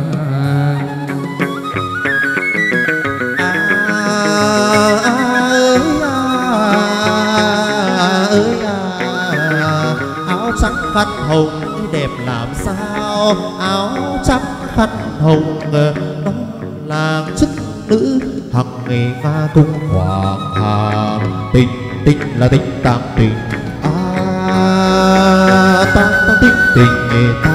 Áo trắng khăn hồng đẹp làm sao, áo trắng khăn hồng đó là chức nữ hằng ngày nga cung hoàng hà, tình tình là tình tam tình, à ta ta tình tình người ta.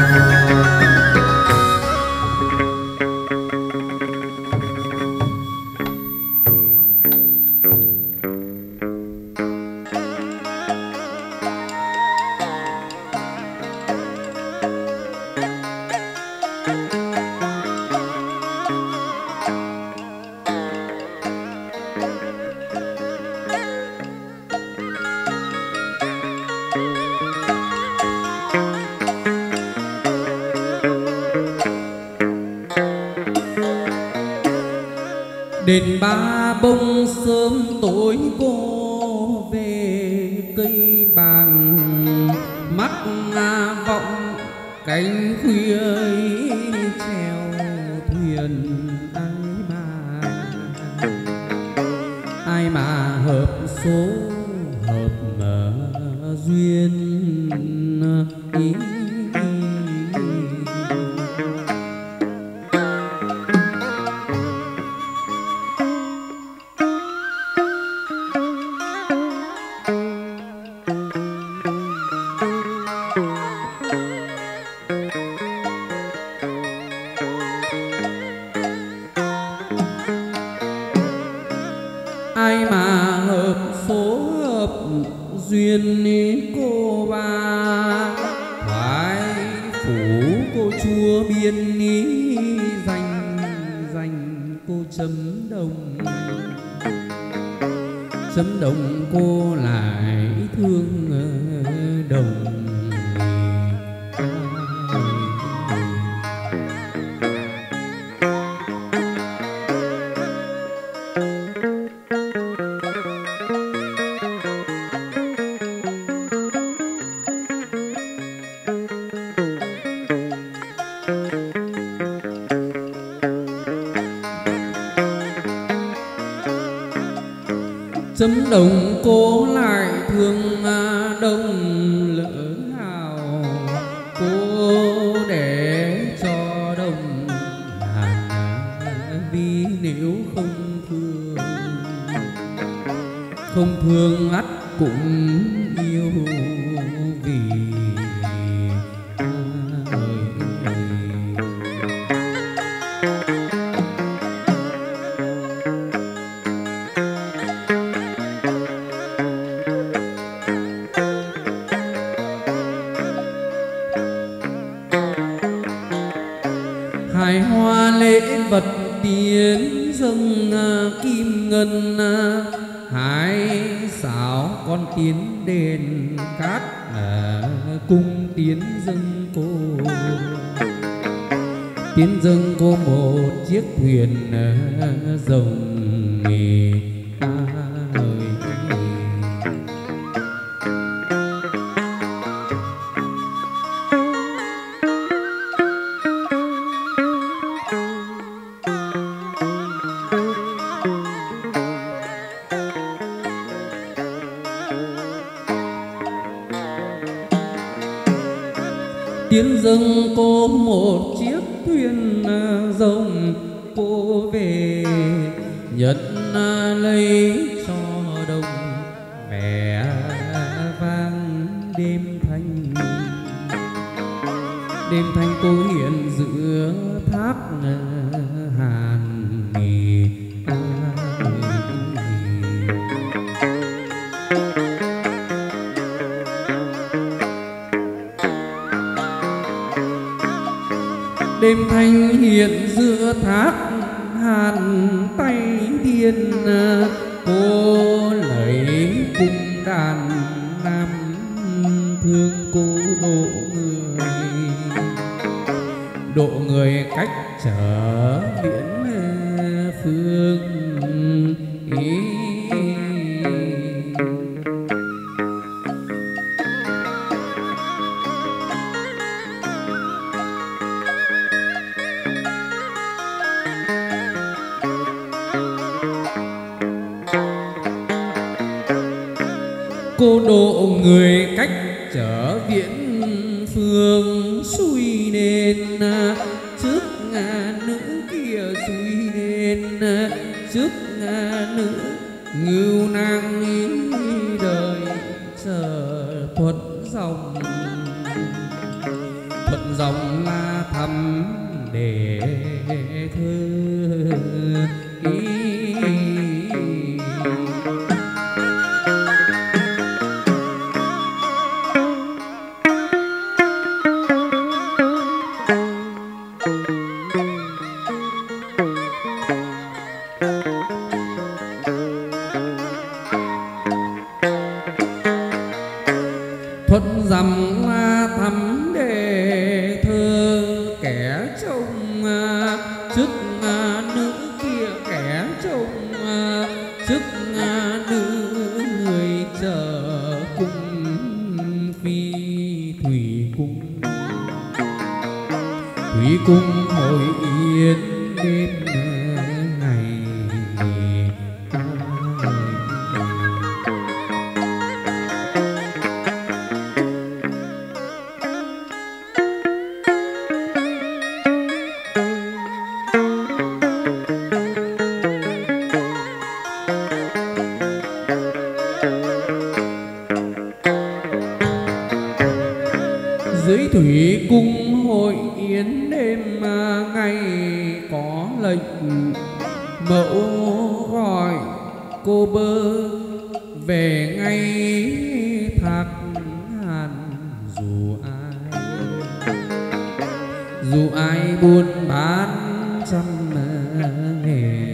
Đền Ba Bông sớm tối cô về, cây bàng mắc nga vọng cánh khuya ấy, treo thuyền ai mà ai mà hợp số hợp mà duyên ý. Ai mà hợp số hợp duyên cô ba, thoái phủ cô chúa biên ý, dành dành cô chấm đồng, chấm đồng cô lại thương đồng. Sấm đồng cô lại thương đông lỡ hào, cô để cho đông hàng, vì nếu không thương không thương ắt cũng yêu vì hài hoa lễ vật tiến dâng kim ngân, hai sáu con tiến đền cát cung tiến dâng cô, tiến dâng cô một chiếc thuyền rồng tiến dâng cô một chiếc thuyền rồng, cô về nhận lấy cho đông vẻ vang đêm thanh. Đêm thanh cô hiện giữa thác Hàn đêm thanh hiện giữa thác Hàn tay điên, cô lấy cung đàn nam thương cô độ người, độ người cách trở viễn phương ý. Cô độ người cách trở viễn phương xuôi nên trước ngà nữ kia xuôi nên trước ngà nữ ngưu nàng đời chờ thuận dòng thuận dòng la thăm để thơ ý. Thuận dằm la thắm để thơ kẻ trông trước nữ kia kẻ trông trước nữ người chờ cung phi thủy cung. Thủy cung hội yên đêm ngày dưới thủy cung hội yến đêm ngày có lệnh mẫu gọi cô bơ về ngay thác Hàn. Dù ai dù ai buôn bán trăm nghề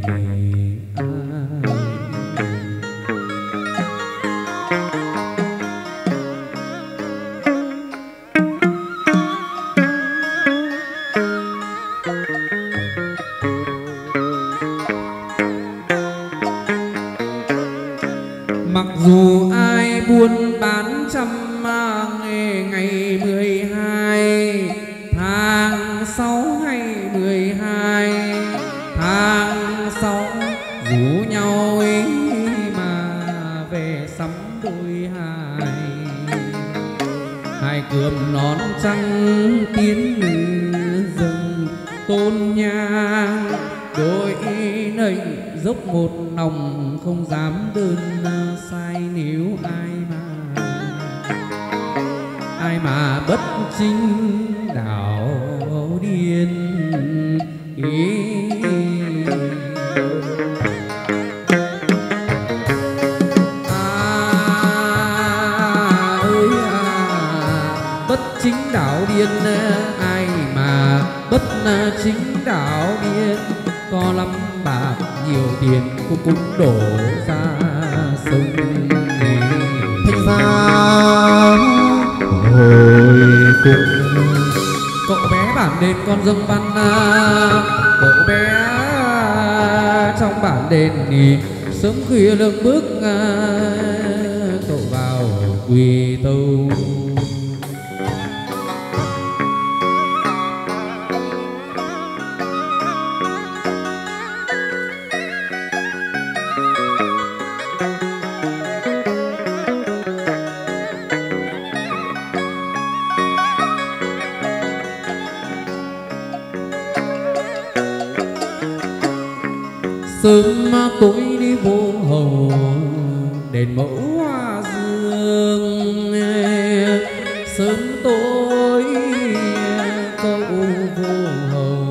mặc dù ai buôn bán trăm nghề ngày mười hai tháng sáu hay mười hai tháng sáu rủ nhau ấy mà sắm đôi hai, hai cườm nón trắng tiến rừng tôn nhang, đôi nầy dốc một lòng không dám đơn sai, nếu ai mà ai mà bất chính đạo điên ý. Chính đạo điên, ai mà bất chính đạo điên, có lắm bạc nhiều tiền cũng cũng đổ ra sông. Thanh ra hồi cùng cậu bé bản đền con dâng văn, cậu bé trong bản đền thì sớm khuya lưng bước cậu vào quỳ tâu. Sớm tối đi vô hầu đền mẫu hoa dương, sớm tối cậu vô hầu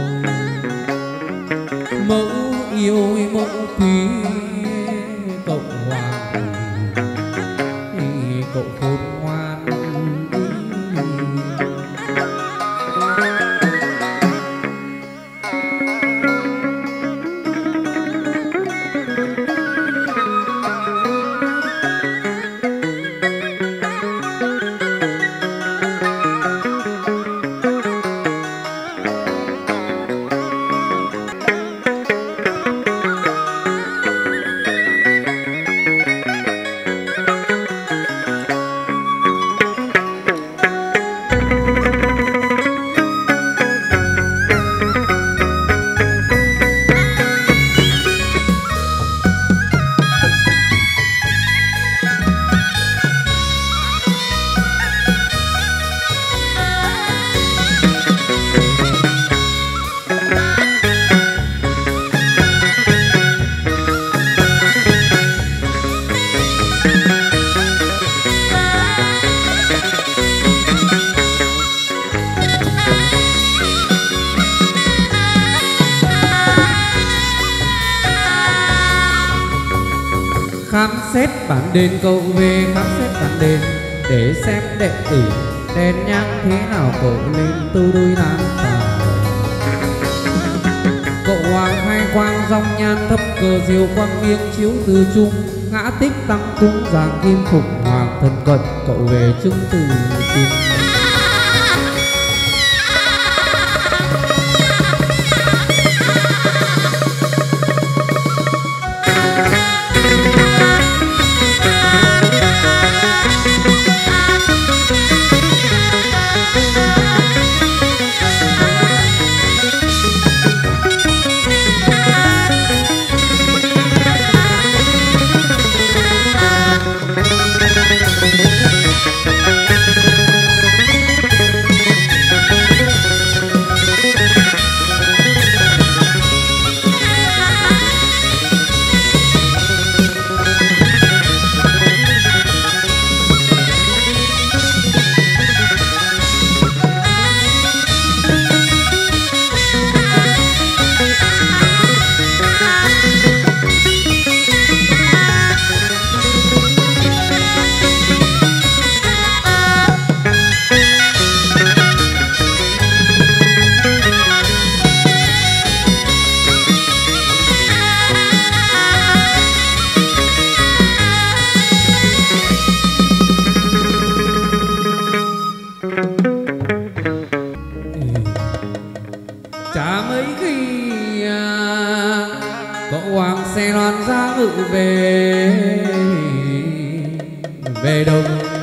mẫu yêu mẫu quý, cậu hoàng cậu khôn ngoan. Khám xét bản đền, cậu về khám xét bản đền để xem đệ tử đèn nhang thế nào, cậu lên tư đôi nan vào. Cậu hoàng hai quang dòng nhan thấp cờ diều quang nghiêng chiếu từ trung, ngã tích tăng cung giàng kim phục hoàng thần cận, cậu về chứng từ kim. Chả mấy khi cậu hoàng xe loan ra ngự về về đông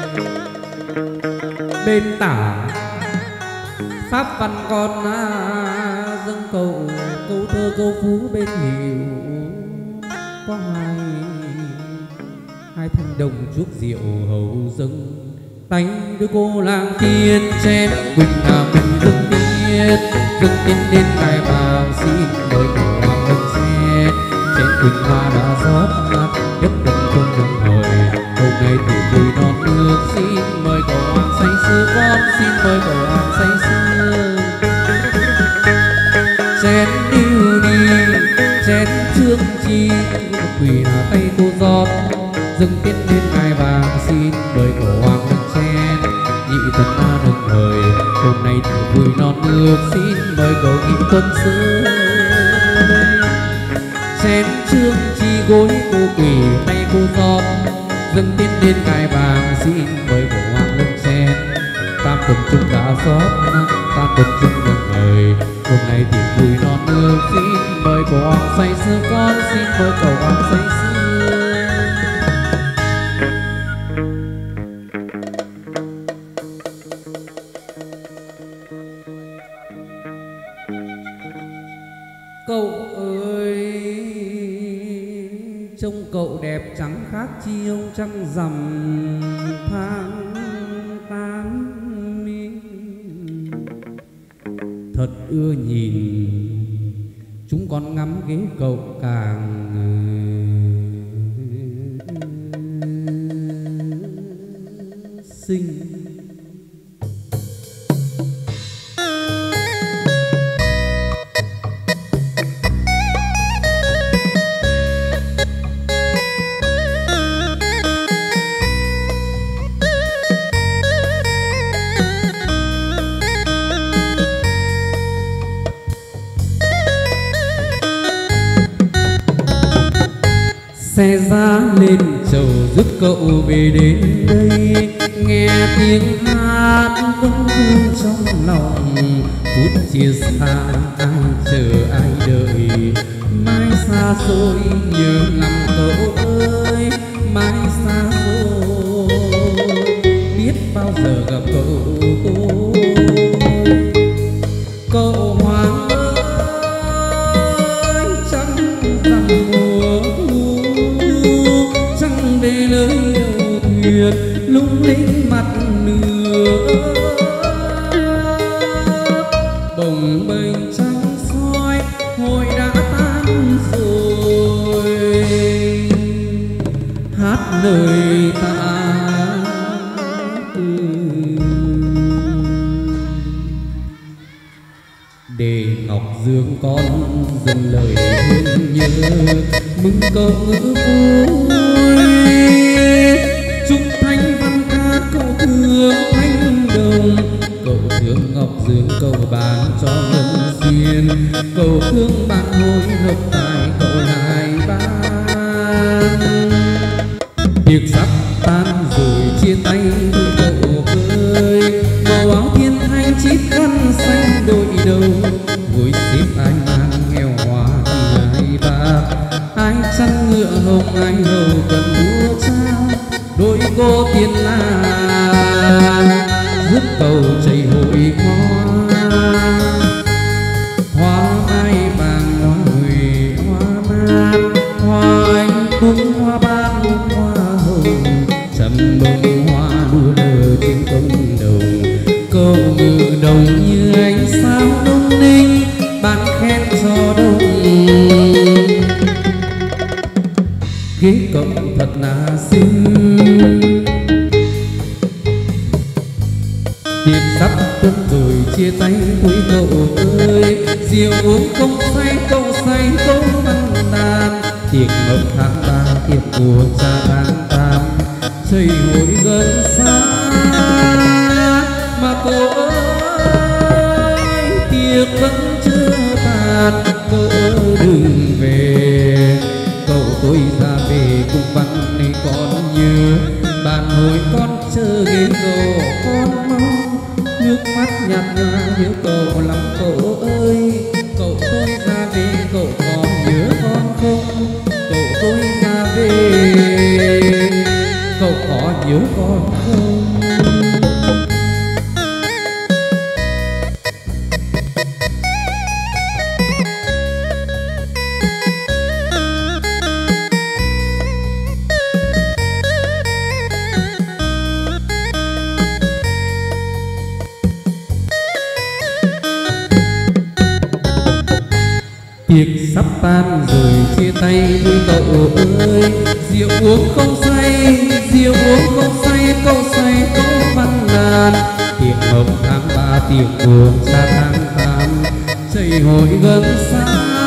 bên tả pháp văn con dâng cậu câu thơ câu phú bên hiểu có hai hai thanh đồng chuốc rượu hầu dâng tay đứa cô lang tiên chén quỳnh hà quỳnh dâng tiên dâng tiên đến cài vàng xin mời cổ hoàng dâng xe chén quỳnh hoa đã rót nát nhất định không đồng thời hôm nay từ vui non nước xin mời cổ hoàng say sưa con xin mời cổ hoàng say sưa chén điêu đi chén trương chi quỳ là tay cô giọt dâng tiết lên ngai vàng xin mời cổ hoàng nâng chén nhị thần ta nâng mời hôm nay thì vui non nước xin mời cầu kim tuân sớm chén trương chi gối cô quỳ tay cô giọt dâng tiết lên ngai vàng xin mời cổ hoàng nâng chén tam tuần chung đã rót tam tuần chung nâng mời hôm nay thì vui non nước xin mời cổ hoàng say sưa con xin mời cổ hoàng say sưa cậu ơi trông cậu đẹp trắng khác chi ông trăng rằm tháng tám thật ưa nhìn chúng con ngắm ghế cậu càng xinh xe giá lên chầu giúp cậu về đến đây nghe tiếng hát vẫn vương trong lòng phút chia xa ai chờ ai đợi mãi xa xôi nhớ lắm cậu ơi mãi xa xôi biết bao giờ gặp cậu cậu hoàng ơi trăng rằm mùa về nơi đầu thuyền lung linh mặt nước bồng bềnh trăng soi hội đã tan rồi hát lời ta để ngọc dương con dâng lời thương nhớ mừng cậu ngữ vui chúc thanh văn ca cậu thương thanh đồng cậu thương ngọc dương cậu bán cho ngân duyên cậu thương bạn hối hợp tài cậu lại ban tiệc sắp tan rồi chia tay với cậu ơi màu áo thiên thanh chít khăn xanh đội đầu gối xếp ai mang nghèo hoa ai bạc ai chăn ngựa hồng ai hầu cần đua trao đôi cô tiên la giúp cầu chảy hội hoa hoa mai vàng hoa huệ hoa man hoa anh cung hoa ban hoa hồng trầm bông hoa đua lờ trên công đồng câu ngự đồng như ánh sao lung linh ban khen cho đông ghế cậu thật là xinh tiệc sắp tuần rồi chia tay với cậu ơi rượu uống không say cậu say cậu ăn tàn tiệc mộng tháng ba tiệc của cha tháng tám trời hội gần xa mà cậu ơi tiệc vẫn chưa tàn cậu đừng về cậu tôi ra về cùng văn này còn nhớ bàn hồi con chờ ghế cậu con mong nước mắt nhạt nhòa nhớ cậu lắm cậu ơi cậu tôi ra về cậu còn nhớ con không cậu tôi ra về cậu có nhớ con không sắp tan rồi chia tay với cậu ơi. Rượu uống không say, rượu uống không say, cậu say cậu văn nàn. Tiệc mộng tháng ba, tiệc buồn xa tháng tám, chảy hội gần xa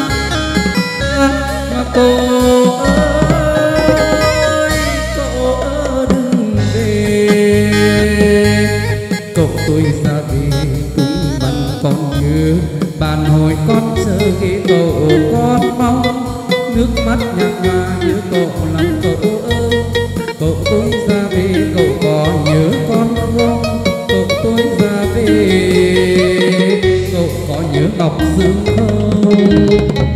mà cậu ơi, cậu ơi đừng về. Cậu tôi ra về cũng bằng con nhớ, bàn hồi con chờ ghế cậu con mong. Nước mắt nhạt nhòa nhớ cậu lắm cậu ơi. Cậu tôi ra về cậu có nhớ con không? Cậu tôi ra về cậu có nhớ Ngọc Dương không?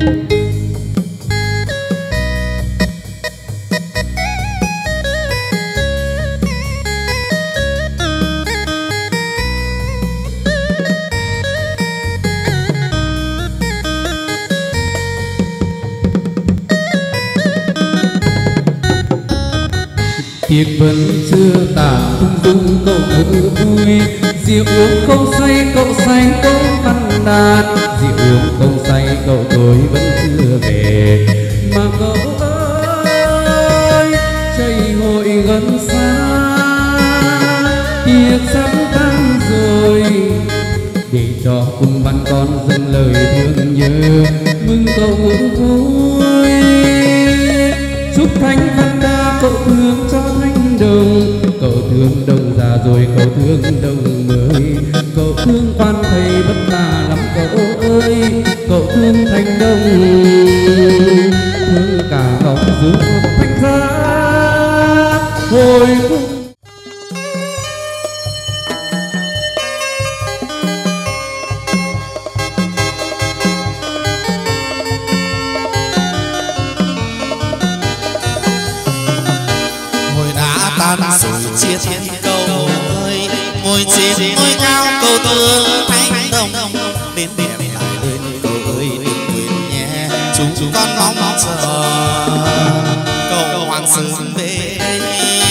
Tiệc vẫn chưa tàn tung dung cậu cứ vui. Rượu uống không say cậu say cậu văn đàn. Rượu uống không say cậu tôi vẫn chưa về. Mà cậu ơi chảy hội gần xa, tiệc sắp tan rồi. Để cho cùng văn con dâng lời thương nhớ, mừng cậu vui. Chúc thanh văn đa cậu thương cho thanh đồng. Cậu thương đồng già rồi cậu thương đồng mới. Cậu thương quan thầy vất vả lắm cậu ơi. Cậu thương thanh đồng, thương cả Ngọc Dương thanh giá hồi cung. Rồi chia thân cậu ơi, ngồi trên ngôi cao cậu thương thanh đồng. Đến đẹp lại lên cậu ơi đừng quên nhé, chúng con mong chờ cậu hoàng sớm về đây.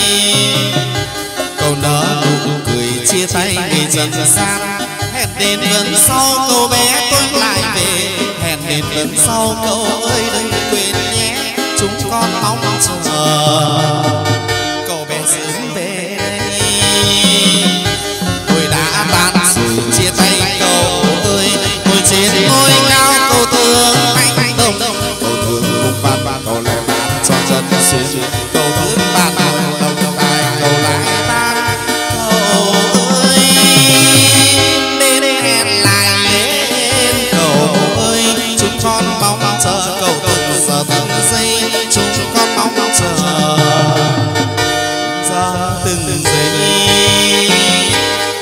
Cậu nở nụ cười chia tay ngày dần gian, hẹn đến lần sau cậu bé tôi lại về. Hẹn đến lần sau cậu ơi đừng quên nhé, chúng con mong chờ cậu bé sớm về đây. Tôi đã tan rồi chia tay cậu ơi, ngồi trên ngôi cao cậu thương thanh đồng. Cậu thương cùng bạn bạn cậu lại bạn cho dân xuyên, cậu thương bạn